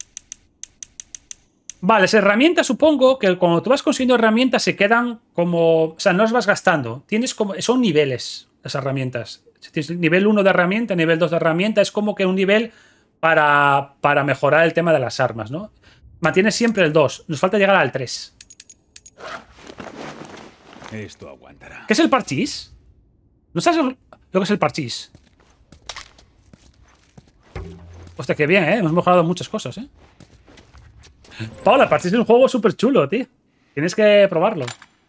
Speaker 2: Vale, las herramientas, supongo que cuando tú vas consiguiendo herramientas se quedan como... O sea, no las vas gastando. Tienes como... Son niveles las herramientas. Si tienes nivel 1 de herramienta, nivel 2 de herramienta, es como que un nivel para mejorar el tema de las armas, ¿no? Mantienes siempre el 2. Nos falta llegar al 3.
Speaker 1: Esto aguantará.
Speaker 2: ¿Qué es el parchís? ¿No sabes lo que es el parchís? Hostia, qué bien, ¿eh? Hemos mejorado muchas cosas, ¿eh? Paula, el parchís es un juego súper chulo, tío. Tienes que probarlo.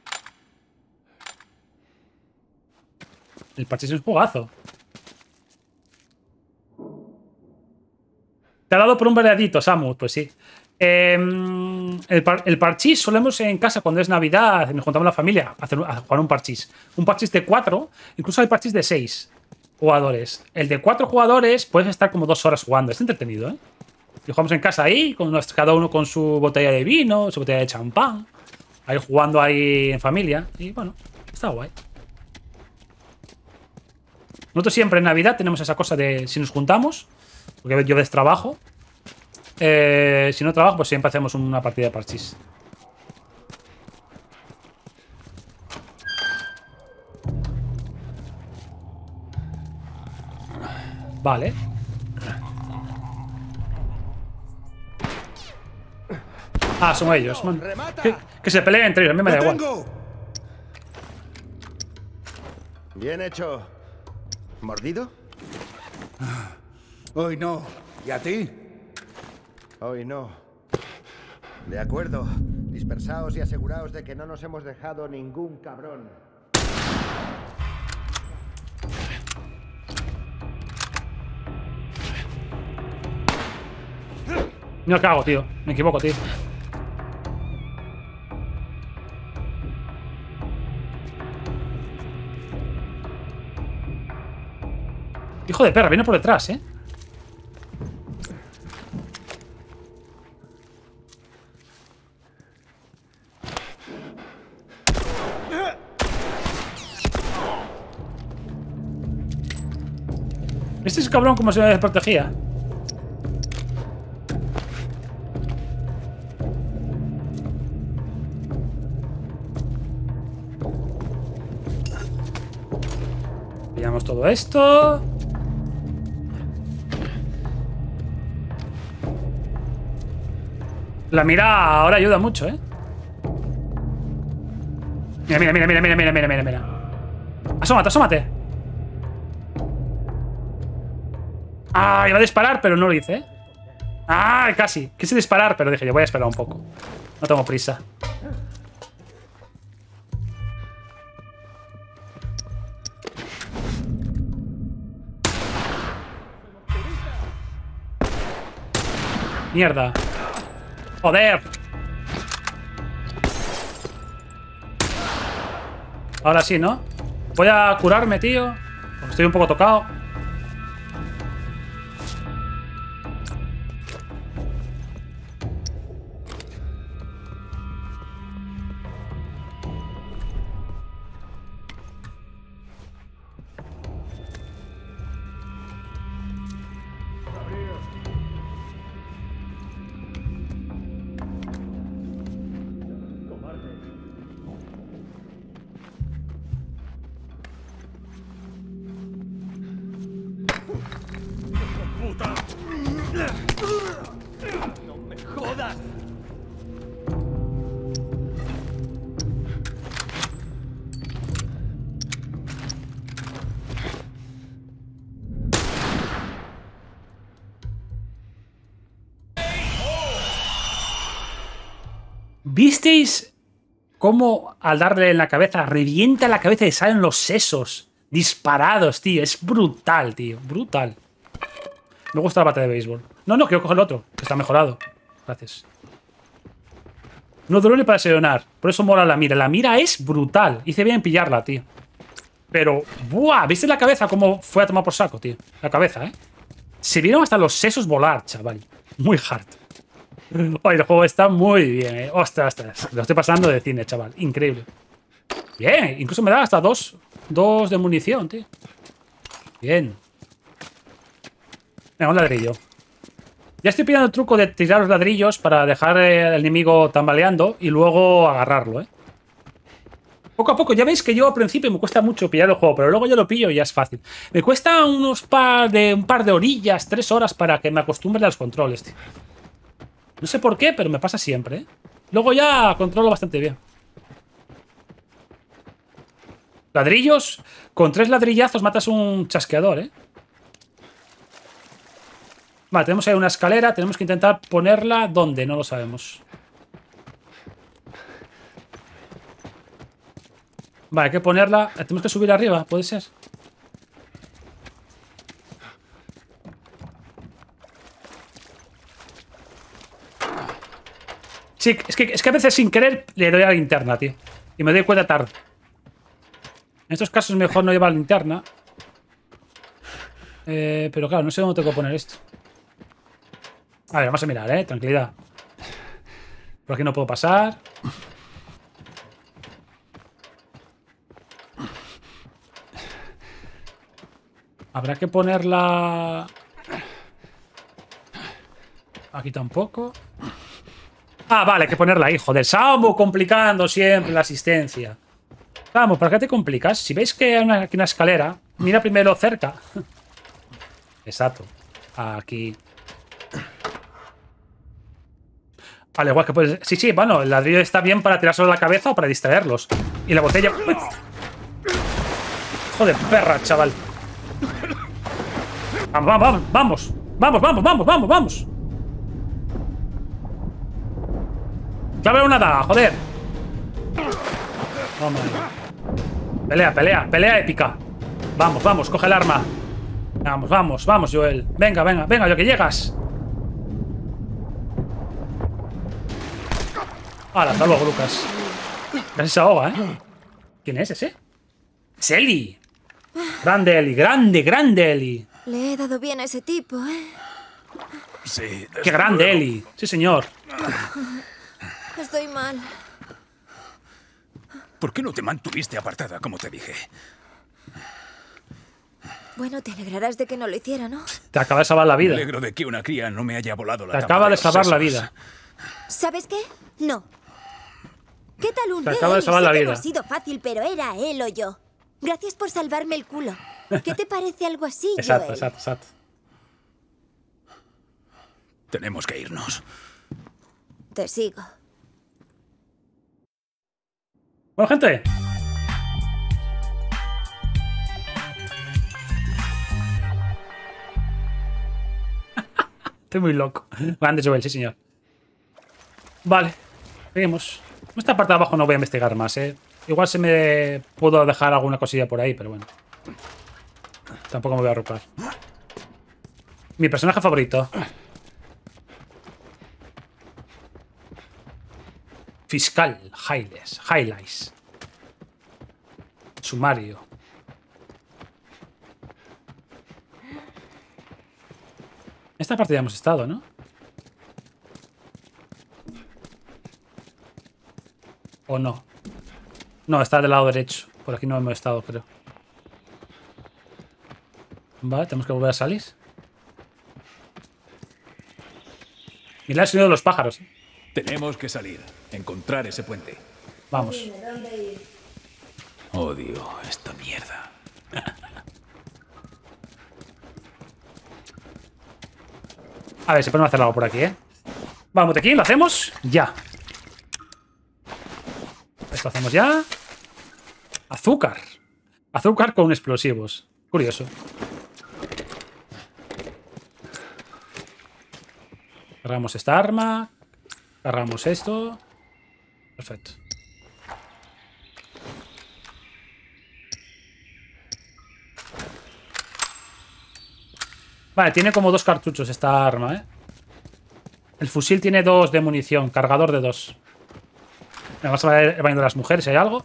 Speaker 2: El parchís es un juegazo. Te ha dado por un veredito, Samu. Pues sí. El parchís solemos en casa cuando es Navidad, nos juntamos la familia a jugar un parchís. Un parchís de 4, incluso hay parchís de 6 jugadores. El de 4 jugadores puedes estar como 2 horas jugando. Es entretenido, ¿eh? Y jugamos en casa ahí, cada uno con su botella de vino, su botella de champán. Ahí jugando ahí en familia. Y bueno, está guay. Nosotros siempre en Navidad tenemos esa cosa de si nos juntamos, porque yo destrabajo. Si no trabajo, pues siempre hacemos una partida de parchís. Vale. Ah, son ellos. Man. Que se peleen entre ellos, a mí me da igual.
Speaker 7: Bien hecho. ¿Mordido?
Speaker 4: Hoy no. ¿Y a ti?
Speaker 7: Hoy no. De acuerdo. Dispersaos y aseguraos de que no nos hemos dejado ningún cabrón.
Speaker 2: No cago, tío. Me equivoco, tío. Hijo de perra, viene por detrás, ¿eh? Este es cabrón como se desprotegía. Pillamos todo esto. La mira ahora ayuda mucho, ¿eh? Mira, mira, mira, mira, mira, mira, mira, mira, mira. Asómate, asómate. Ah, iba a disparar, pero no lo hice, ¿eh? Ah, casi. Quise disparar, pero dije, yo voy a esperar un poco. No tengo prisa. Mierda. Joder. Ahora sí, ¿no? Voy a curarme, tío. Porque estoy un poco tocado. ¿Visteis cómo al darle en la cabeza revienta la cabeza y salen los sesos disparados, tío? Es brutal, tío. Brutal. Me gusta la bata de béisbol. No, no, quiero coger el otro, que está mejorado. Gracias. No duele para desayunar. Por eso mola la mira. La mira es brutal. Hice bien en pillarla, tío. Pero, ¡buah! ¿Viste la cabeza cómo fue a tomar por saco, tío? La cabeza, ¿eh? Se vieron hasta los sesos volar, chaval. Muy hard. Oye, el juego está muy bien, ¿eh? Ostras, ostras. Lo estoy pasando de cine, chaval. Increíble. Bien. Incluso me da hasta dos de munición, tío. Bien. Venga, un ladrillo. Ya estoy pillando el truco de tirar los ladrillos para dejar al enemigo tambaleando y luego agarrarlo, ¿eh? Poco a poco. Ya veis que yo al principio me cuesta mucho pillar el juego, pero luego yo lo pillo y ya es fácil. Me cuesta un par de orillas, 3 horas para que me acostumbre a los controles, tío. No sé por qué, pero me pasa siempre, ¿eh? Luego ya controlo bastante bien. Ladrillos. Con 3 ladrillazos matas un chasqueador, ¿eh? Vale, tenemos ahí una escalera. Tenemos que intentar ponerla... ¿Dónde? No lo sabemos. Vale, hay que ponerla... Tenemos que subir arriba, ¿puede ser? Sí, es que a veces sin querer le doy a la linterna, tío. Y me doy cuenta tarde. En estos casos es mejor no llevar linterna. Pero claro, no sé dónde tengo que poner esto. A ver, vamos a mirar, tranquilidad. Por aquí no puedo pasar. Habrá que ponerla... Aquí tampoco. Ah, vale, hay que ponerla ahí. Joder, Samu complicando siempre la asistencia. Vamos, ¿para qué te complicas? Si veis que hay aquí una escalera, mira primero cerca. Exacto. Aquí. Vale, igual que puedes... Sí, bueno, el ladrillo está bien para tirárselo a la cabeza o para distraerlos. Y la botella... Joder, perra, chaval. Vamos. Vamos. Clave una daga, joder. Vamos. Pelea épica. Vamos, coge el arma. Vamos, Joel. Venga, yo que llegas. Hala, hasta luego, Lucas. Casi se ahoga, ¿eh? ¿Quién es ese? ¡Es Eli! Grande Eli, grande Eli.
Speaker 3: Le he dado bien a ese tipo, ¿eh?
Speaker 1: Sí.
Speaker 2: ¡Qué grande Eli! Sí, señor.
Speaker 3: Estoy mal.
Speaker 1: ¿Por qué no te mantuviste apartada, como te dije?
Speaker 3: Bueno, te alegrarás de que no lo hiciera, ¿no?
Speaker 2: Te acaba de salvar la
Speaker 1: Me
Speaker 2: vida.
Speaker 1: alegro de que una cría no me haya volado la
Speaker 2: Te
Speaker 1: tapa
Speaker 2: acaba de
Speaker 1: los
Speaker 2: salvar la
Speaker 1: sesos.
Speaker 2: vida.
Speaker 3: ¿Sabes qué? No. ¿Qué tal un
Speaker 2: Te acaba de salvar la
Speaker 3: Sé que
Speaker 2: vida.
Speaker 3: no ha sido fácil, pero era él o yo. Gracias por salvarme el culo. ¿Qué te parece algo así, Joel?
Speaker 2: Exacto.
Speaker 1: Tenemos que irnos.
Speaker 3: Te sigo.
Speaker 2: Bueno, gente. Estoy muy loco. Grande Joel, sí, señor. Vale. Seguimos. Esta parte de abajo no voy a investigar más, ¿eh? Igual se me puedo dejar alguna cosilla por ahí, pero bueno. Tampoco me voy a arrojar. Mi personaje favorito. Fiscal. Highlights. Sumario. Esta parte ya hemos estado, ¿no? ¿O no? No, está del lado derecho. Por aquí no hemos estado, creo. Vale, tenemos que volver a salir. Mirad el sonido de los pájaros.
Speaker 1: Tenemos que salir. Encontrar ese puente.
Speaker 2: Vamos.
Speaker 1: Odio esta mierda.
Speaker 2: A ver, si podemos hacer algo por aquí, ¿eh? Vamos, Botequín, lo hacemos ya. Esto hacemos ya. Azúcar. Azúcar con explosivos. Curioso. Cargamos esta arma. Cargamos esto. Perfecto. Vale, tiene como 2 cartuchos esta arma, ¿eh? El fusil tiene 2 de munición. Cargador de 2. Vamos a ver el baño de las mujeres, si hay algo.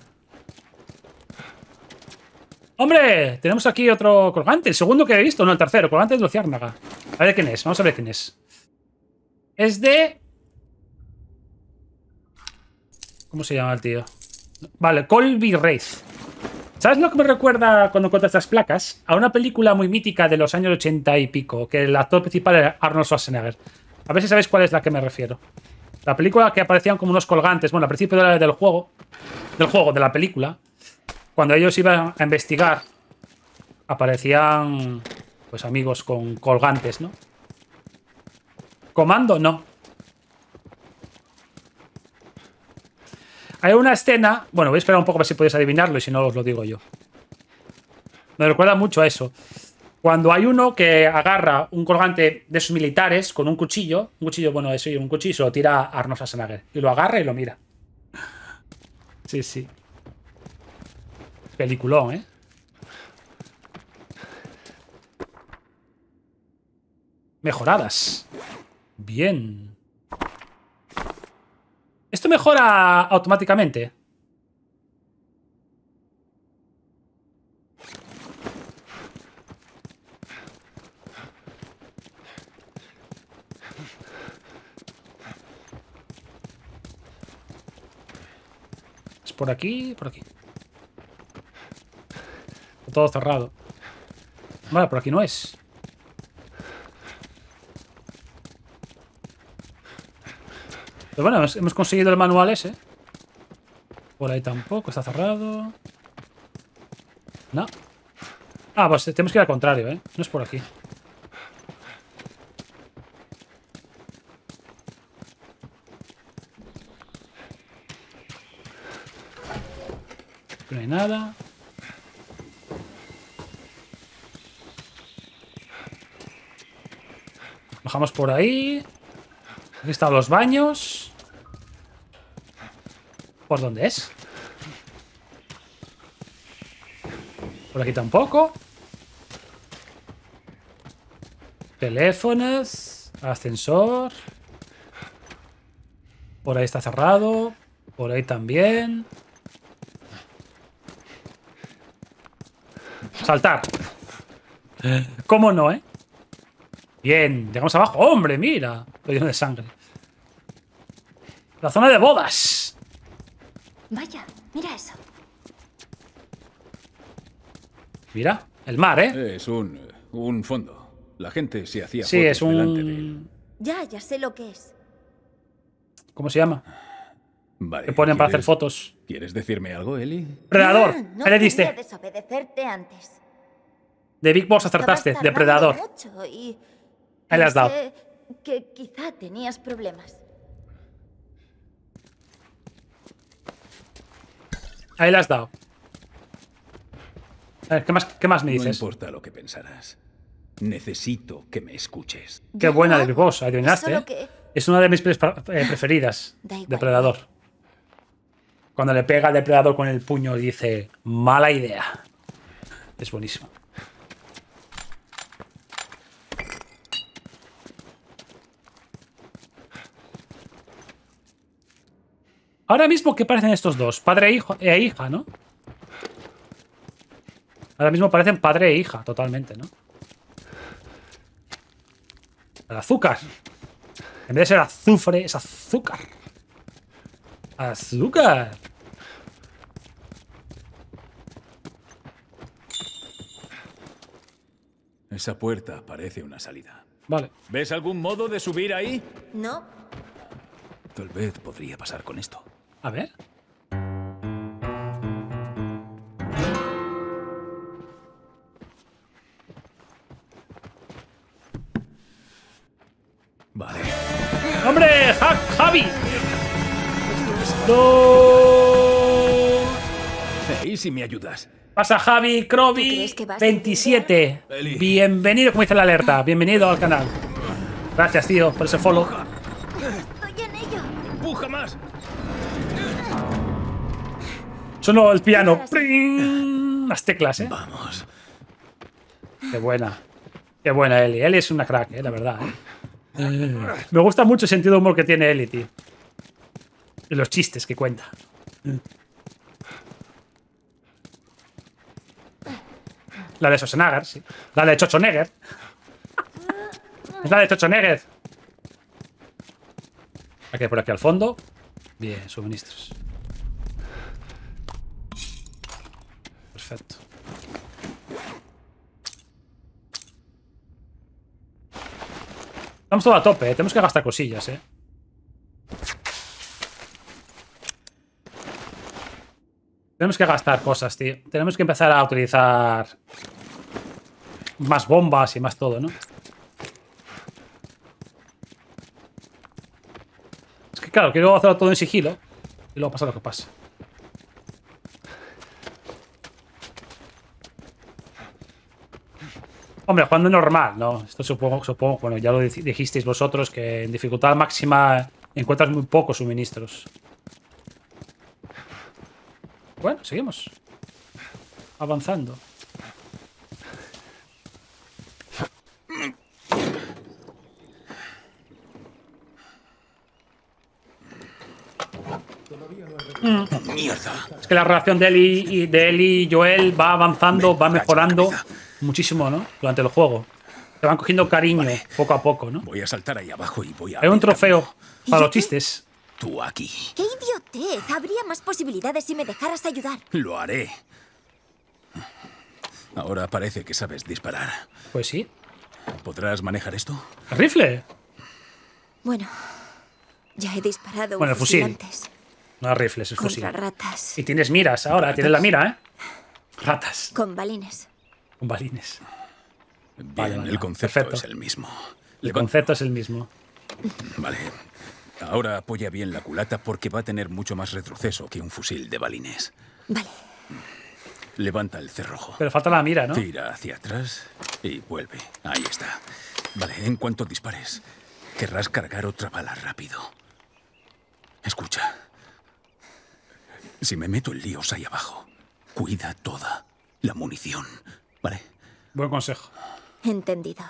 Speaker 2: ¡Hombre! Tenemos aquí otro colgante. El segundo que he visto, no, el tercero. Colgante de Luciérnaga. A ver quién es. Vamos a ver quién es. Es de... ¿Cómo se llama el tío? Vale, Colby Wraith. ¿Sabes lo que me recuerda cuando encuentro estas placas? A una película muy mítica de los años 80 y pico, que el actor principal era Arnold Schwarzenegger. A ver si sabéis cuál es la que me refiero. La película que aparecían como unos colgantes, bueno, al principio del juego, de la película, cuando ellos iban a investigar, aparecían, pues, amigos con colgantes, ¿no? Comando, no. Hay una escena... Bueno, voy a esperar un poco a ver si podéis adivinarlo y si no os lo digo yo. Me recuerda mucho a eso. Cuando hay uno que agarra un colgante de sus militares con un cuchillo, bueno, eso y un cuchillo, se lo tira a Arnold Schwarzenegger. Y lo agarra y lo mira. Sí, sí. Peliculón, ¿eh? Mejoradas. Bien. ¿Esto mejora automáticamente? ¿Es por aquí? Por aquí. Está todo cerrado. Vale, por aquí no es. Pero bueno, hemos conseguido el manual ese. Por ahí tampoco, está cerrado. No. Ah, pues tenemos que ir al contrario, ¿eh? No es por aquí. No hay nada. Bajamos por ahí. Aquí están los baños. ¿Por dónde es? Por aquí tampoco. Teléfonos. Ascensor. Por ahí está cerrado. Por ahí también. Saltar. ¿Cómo no, eh? Bien, llegamos abajo. ¡Hombre, mira! Estoy lleno de sangre. La zona de bodas.
Speaker 3: Vaya, mira eso.
Speaker 2: Mira, el mar, ¿eh?
Speaker 1: Es un fondo. La gente se hacía
Speaker 2: Sí,
Speaker 1: fotos
Speaker 2: es
Speaker 1: delante de él.
Speaker 2: un...
Speaker 3: Ya sé lo que es.
Speaker 2: ¿Cómo se llama?
Speaker 1: Vale,
Speaker 2: Que ponen para hacer
Speaker 1: ¿quieres-
Speaker 2: fotos.
Speaker 1: ¿Quieres decirme algo, Eli?
Speaker 2: Predador.
Speaker 3: No
Speaker 2: Ahí le
Speaker 3: quería
Speaker 2: diste.
Speaker 3: desobedecerte antes.
Speaker 2: De Big Boss acertaste.
Speaker 3: Estabas
Speaker 2: Depredador.
Speaker 3: tardando mucho y
Speaker 2: Ahí le has dado.
Speaker 3: pensé que quizá tenías problemas.
Speaker 2: Ahí le has dado. A ver, qué más me
Speaker 1: No
Speaker 2: dices?
Speaker 1: importa lo que pensarás. Necesito que me escuches.
Speaker 2: Qué
Speaker 3: Ya
Speaker 2: buena
Speaker 3: lo
Speaker 2: de Big
Speaker 3: hago.
Speaker 2: Boss. Adivinaste,
Speaker 3: Solo
Speaker 2: ¿eh?
Speaker 3: que
Speaker 2: Es una de mis preferidas.
Speaker 3: Da igual.
Speaker 2: Depredador. Cuando le pega al depredador con el puño y dice, mala idea. Es buenísimo. Ahora mismo, ¿qué parecen estos dos? Padre e hija, ¿no? Ahora mismo parecen padre e hija, totalmente, ¿no? El azúcar. En vez de ser azufre, es azúcar. ¡Azúcar!
Speaker 1: Esa puerta parece una salida.
Speaker 2: Vale.
Speaker 1: ¿Ves algún modo de subir ahí?
Speaker 3: no.
Speaker 1: Tal vez podría pasar con esto.
Speaker 2: A ver.
Speaker 1: Vale.
Speaker 2: ¡Hombre! ¡Javi! ¡No!
Speaker 1: ¿Y si me ayudas?
Speaker 2: Pasa Javi
Speaker 3: ¿Tú
Speaker 2: Crovi
Speaker 3: crees que vas a
Speaker 2: 27.
Speaker 1: Eli.
Speaker 2: Bienvenido, como dice la alerta. Bienvenido al canal. Gracias, tío, por ese follow.
Speaker 3: Estoy en ello.
Speaker 1: ¡Empuja más!
Speaker 2: Sonó el piano. ¡Pring! Las teclas, ¿eh?
Speaker 1: Vamos.
Speaker 2: Qué buena. Qué buena Eli. Eli es una crack, la verdad, ¿eh? Me gusta mucho el sentido de humor que tiene Eli, tío. Y los chistes que cuenta. La de Schwarzenegger, sí. La de Schwarzenegger. Es la de Schwarzenegger. Aquí, por aquí al fondo. Bien, suministros. Perfecto. Estamos todo a tope, ¿eh? Tenemos que gastar cosillas, ¿eh? Tenemos que gastar cosas, tío. Tenemos que empezar a utilizar más bombas y más todo, ¿no? Es que claro, quiero hacerlo todo en sigilo y luego pasa lo que pasa. Hombre, jugando normal, ¿no? Esto supongo, bueno, ya lo dijisteis vosotros, que en dificultad máxima encuentras muy pocos suministros. Bueno, seguimos avanzando.
Speaker 1: Mierda.
Speaker 2: Es que la relación de él y Joel va avanzando, va mejorando muchísimo, ¿no? Durante el juego. Se van cogiendo cariño poco a poco, ¿no?
Speaker 1: Voy a saltar ahí abajo y voy a...
Speaker 2: Hay un trofeo para
Speaker 3: ¿Y
Speaker 2: los
Speaker 3: qué?
Speaker 2: chistes.
Speaker 1: Tú aquí.
Speaker 3: ¡Qué idiotez! Habría más posibilidades si me dejaras ayudar.
Speaker 1: Lo haré. Ahora parece que sabes disparar.
Speaker 2: Pues sí.
Speaker 1: ¿Podrás manejar esto?
Speaker 2: ¿El rifle?
Speaker 3: Bueno, ya he disparado
Speaker 2: Bueno,
Speaker 3: un
Speaker 2: el fusil.
Speaker 3: antes.
Speaker 2: No rifles, es fusil.
Speaker 3: Contra ratas.
Speaker 2: Y tienes miras ahora, tienes la mira, ¿eh? Ratas.
Speaker 3: Con balines.
Speaker 2: Con balines.
Speaker 1: Bien,
Speaker 2: Vale,
Speaker 1: el concepto
Speaker 2: perfecto.
Speaker 1: es el mismo.
Speaker 2: El concepto es el mismo.
Speaker 1: Vale. Ahora apoya bien la culata porque va a tener mucho más retroceso que un fusil de balines.
Speaker 3: Vale.
Speaker 1: Levanta el cerrojo.
Speaker 2: Pero falta la mira, ¿no?
Speaker 1: Tira hacia atrás y vuelve. Ahí está. Vale, en cuanto dispares, querrás cargar otra bala rápido. Escucha. Si me meto en líos ahí abajo, cuida toda la munición, ¿vale?
Speaker 2: Buen consejo.
Speaker 3: Entendido.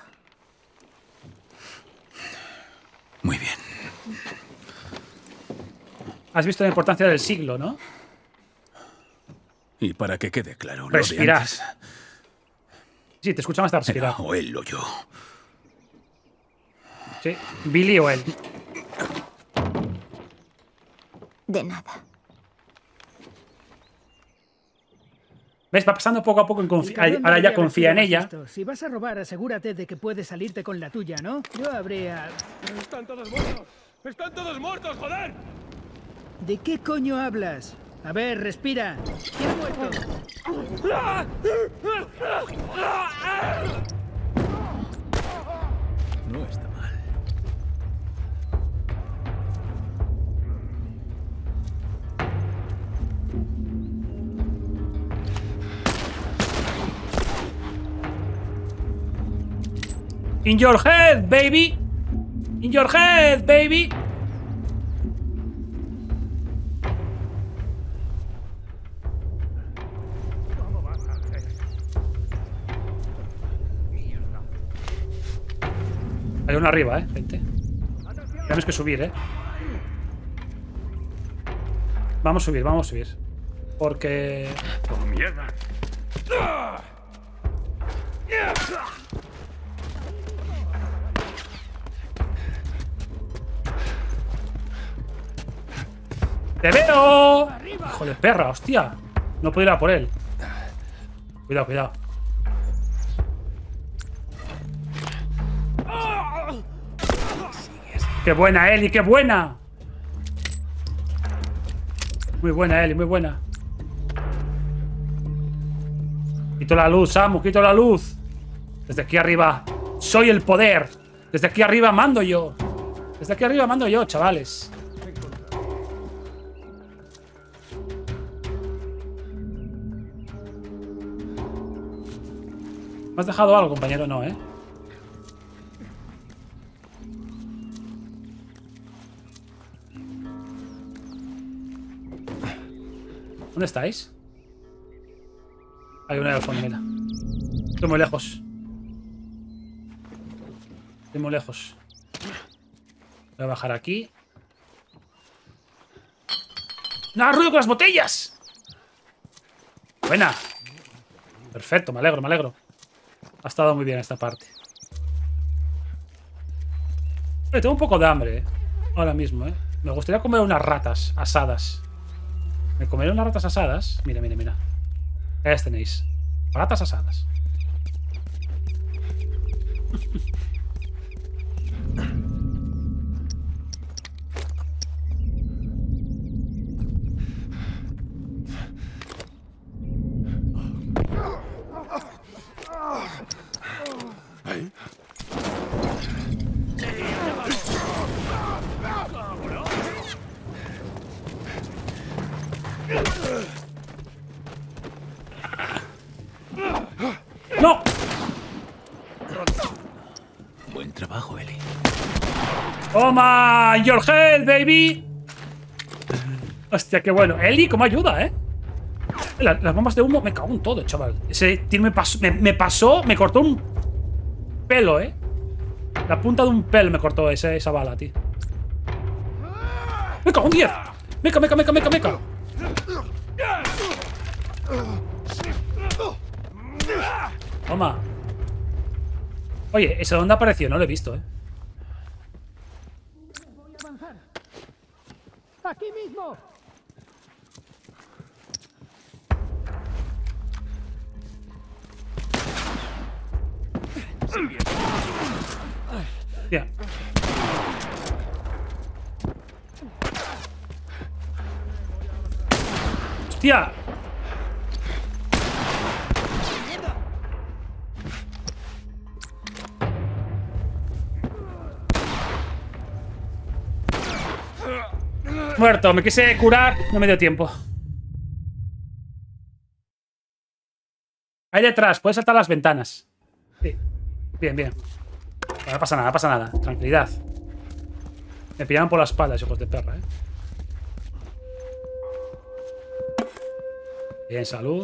Speaker 1: Muy bien.
Speaker 2: Has visto la importancia del siglo, ¿no?
Speaker 1: Y para que quede claro,
Speaker 2: Respirar.
Speaker 1: lo de antes
Speaker 2: Sí, te escuchamos hasta respirar.
Speaker 1: era o él o yo.
Speaker 2: Sí. Billy o él.
Speaker 3: De nada.
Speaker 2: ¿Ves? Va pasando poco a poco. Ahora ya confía en ella.
Speaker 8: Si vas a robar, asegúrate de que puedes salirte con la tuya, ¿no? Yo habría...
Speaker 9: ¡Están todos muertos! ¡Están todos muertos, joder!
Speaker 8: ¿De qué coño hablas? A ver, respira. ¿Quién ha muerto?
Speaker 1: No está mal.
Speaker 2: In your head, baby. In your head, baby. Hay uno arriba, gente. Tenemos que subir, Vamos a subir, vamos a subir. Porque...
Speaker 9: ¡Oh, mierda!
Speaker 2: ¡Te veo! ¡Hijo de perra, hostia! No puedo ir a por él. Cuidado, cuidado. ¡Qué buena, Eli! ¡Qué buena! Muy buena, Eli, muy buena. Quito la luz, Samu, quito la luz. Desde aquí arriba soy el poder. Desde aquí arriba mando yo. Desde aquí arriba mando yo, chavales. ¿Me has dejado algo, compañero? No, ¿Dónde estáis? Hay una al fondo, mira. Estoy muy lejos. Estoy muy lejos. Voy a bajar aquí. ¡No, ruido con las botellas! Buena. Perfecto, me alegro, me alegro. Ha estado muy bien esta parte. Tengo un poco de hambre, ahora mismo, Me gustaría comer unas ratas asadas. ¿Me comeré unas ratas asadas? Mira, mira, mira. Ahí las tenéis. Ratas asadas. ¡Toma! ¡Your head, baby! Hostia, qué bueno. Eli, ¿cómo ayuda, eh? Las bombas de humo me cago en todo, chaval. Ese tío me pasó, me cortó un pelo, eh. La punta de un pelo me cortó esa bala, tío. ¡Me cago en 10! ¡Meca! Toma. Oye, ¿ese dónde apareció? No lo he visto, eh.
Speaker 8: Voy a avanzar. ¡Aquí mismo!
Speaker 2: Bien. ¡Hostia! Muerto, me quise curar, no me dio tiempo. Ahí detrás, puedes saltar las ventanas. Sí. Bien, bien. No pasa nada, no pasa nada. Tranquilidad. Me pillaron por la espalda, hijos de perra, eh. Bien, salud.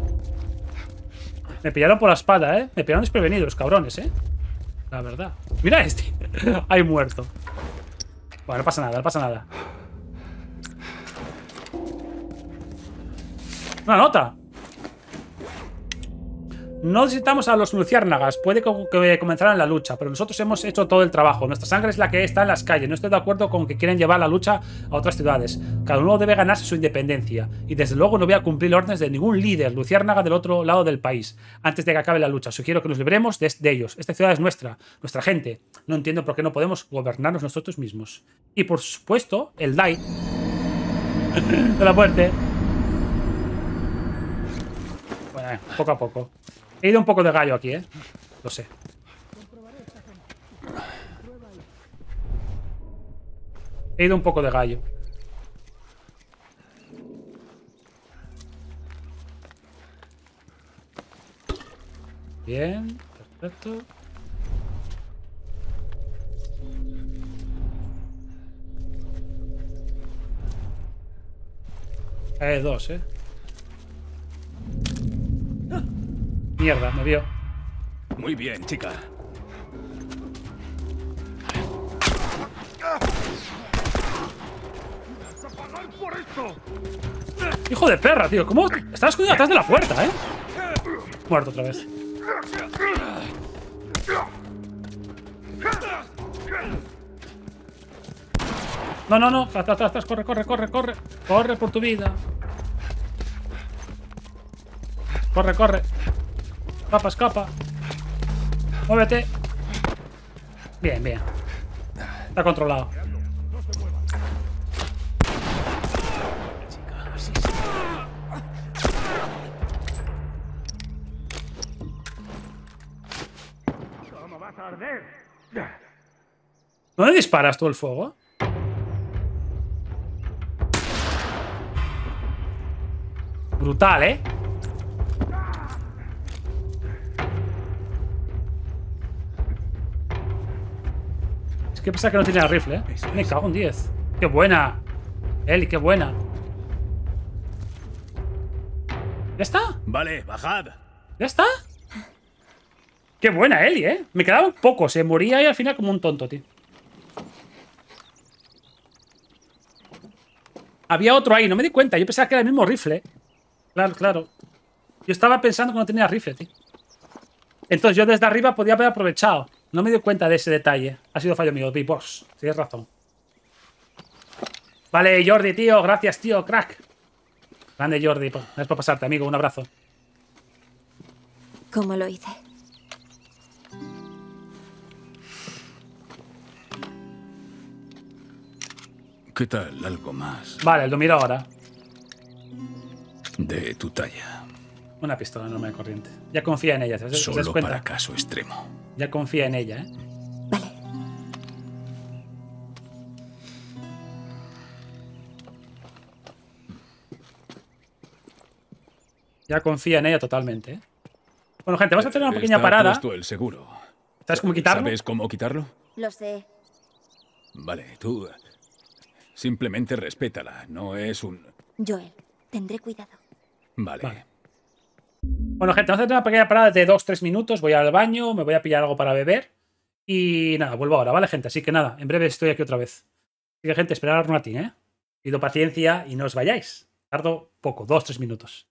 Speaker 2: Me pillaron por la espalda, eh. Me pillaron desprevenidos, los cabrones, eh. La verdad. Mira este. Ahí muerto. Bueno, no pasa nada, no pasa nada. Una nota. No necesitamos a los luciérnagas. Puede que comenzaran la lucha, pero nosotros hemos hecho todo el trabajo. Nuestra sangre es la que está en las calles. No estoy de acuerdo con que quieren llevar la lucha a otras ciudades. Cada uno debe ganarse su independencia. Y desde luego no voy a cumplir órdenes de ningún líder luciérnaga del otro lado del país. Antes de que acabe la lucha, sugiero que nos libremos de ellos. Esta ciudad es nuestra gente. No entiendo por qué no podemos gobernarnos nosotros mismos. Y por supuesto, el Dai de la muerte. Bueno, poco a poco. He ido un poco de gallo aquí, ¿eh? Lo sé. He ido un poco de gallo. Bien, perfecto. Hay dos, ¿eh? Mierda, me vio.
Speaker 1: Muy bien, chica.
Speaker 2: Hijo de perra, tío. ¿Cómo? Está escondido atrás de la puerta, ¿eh? Muerto otra vez. No, no, no. Atrás, atrás. Corre, corre, corre, corre. Corre por tu vida. Corre, corre. Escapa, escapa. Muévete. Bien, bien. Está controlado. ¿Dónde disparas tú el fuego? Brutal, ¿eh? Es que pasa que no tiene el rifle, ¿eh? Me cago en 10. ¡Qué buena! Eli, qué buena. ¿Ya está?
Speaker 1: Vale, bajad.
Speaker 2: ¿Ya está? Qué buena Eli, ¿eh? Me quedaba un poco. Se moría ahí al final como un tonto, tío. Había otro ahí, no me di cuenta. Yo pensaba que era el mismo rifle. Claro, claro. Yo estaba pensando que no tenía rifle, tío. Entonces yo desde arriba podía haber aprovechado. No me di cuenta de ese detalle. Ha sido fallo mío, Big Boss. Tienes razón. Vale, Jordi, tío. Gracias, tío. Crack. Grande, Jordi. Gracias por pasarte, amigo. Un abrazo.
Speaker 3: ¿Cómo lo hice?
Speaker 1: ¿Qué tal algo más
Speaker 2: Vale, lo miro ahora.
Speaker 1: de tu talla?
Speaker 2: Una pistola normal y corriente. Ya confía en ella, ¿te das
Speaker 1: Solo
Speaker 2: cuenta?
Speaker 1: para caso extremo.
Speaker 2: Ya confía en ella, ¿eh?
Speaker 3: Vale.
Speaker 2: Ya confía en ella totalmente, ¿eh? Bueno, gente, vamos a hacer una pequeña
Speaker 1: Está
Speaker 2: parada.
Speaker 1: puesto el seguro.
Speaker 2: ¿Sabes cómo quitarlo?
Speaker 1: ¿Sabes cómo quitarlo?
Speaker 3: Lo sé.
Speaker 1: Vale, tú simplemente respétala. No es un...
Speaker 3: Joel, tendré cuidado.
Speaker 1: Vale.
Speaker 2: Bueno, gente, vamos a hacer una pequeña parada de 2-3 minutos. Voy al baño, me voy a pillar algo para beber. Y nada, vuelvo ahora, ¿vale, gente? Así que nada, en breve estoy aquí otra vez. Así que, gente, esperad un ratín, ¿eh? Pido paciencia y no os vayáis. Tardo poco, 2-3 minutos.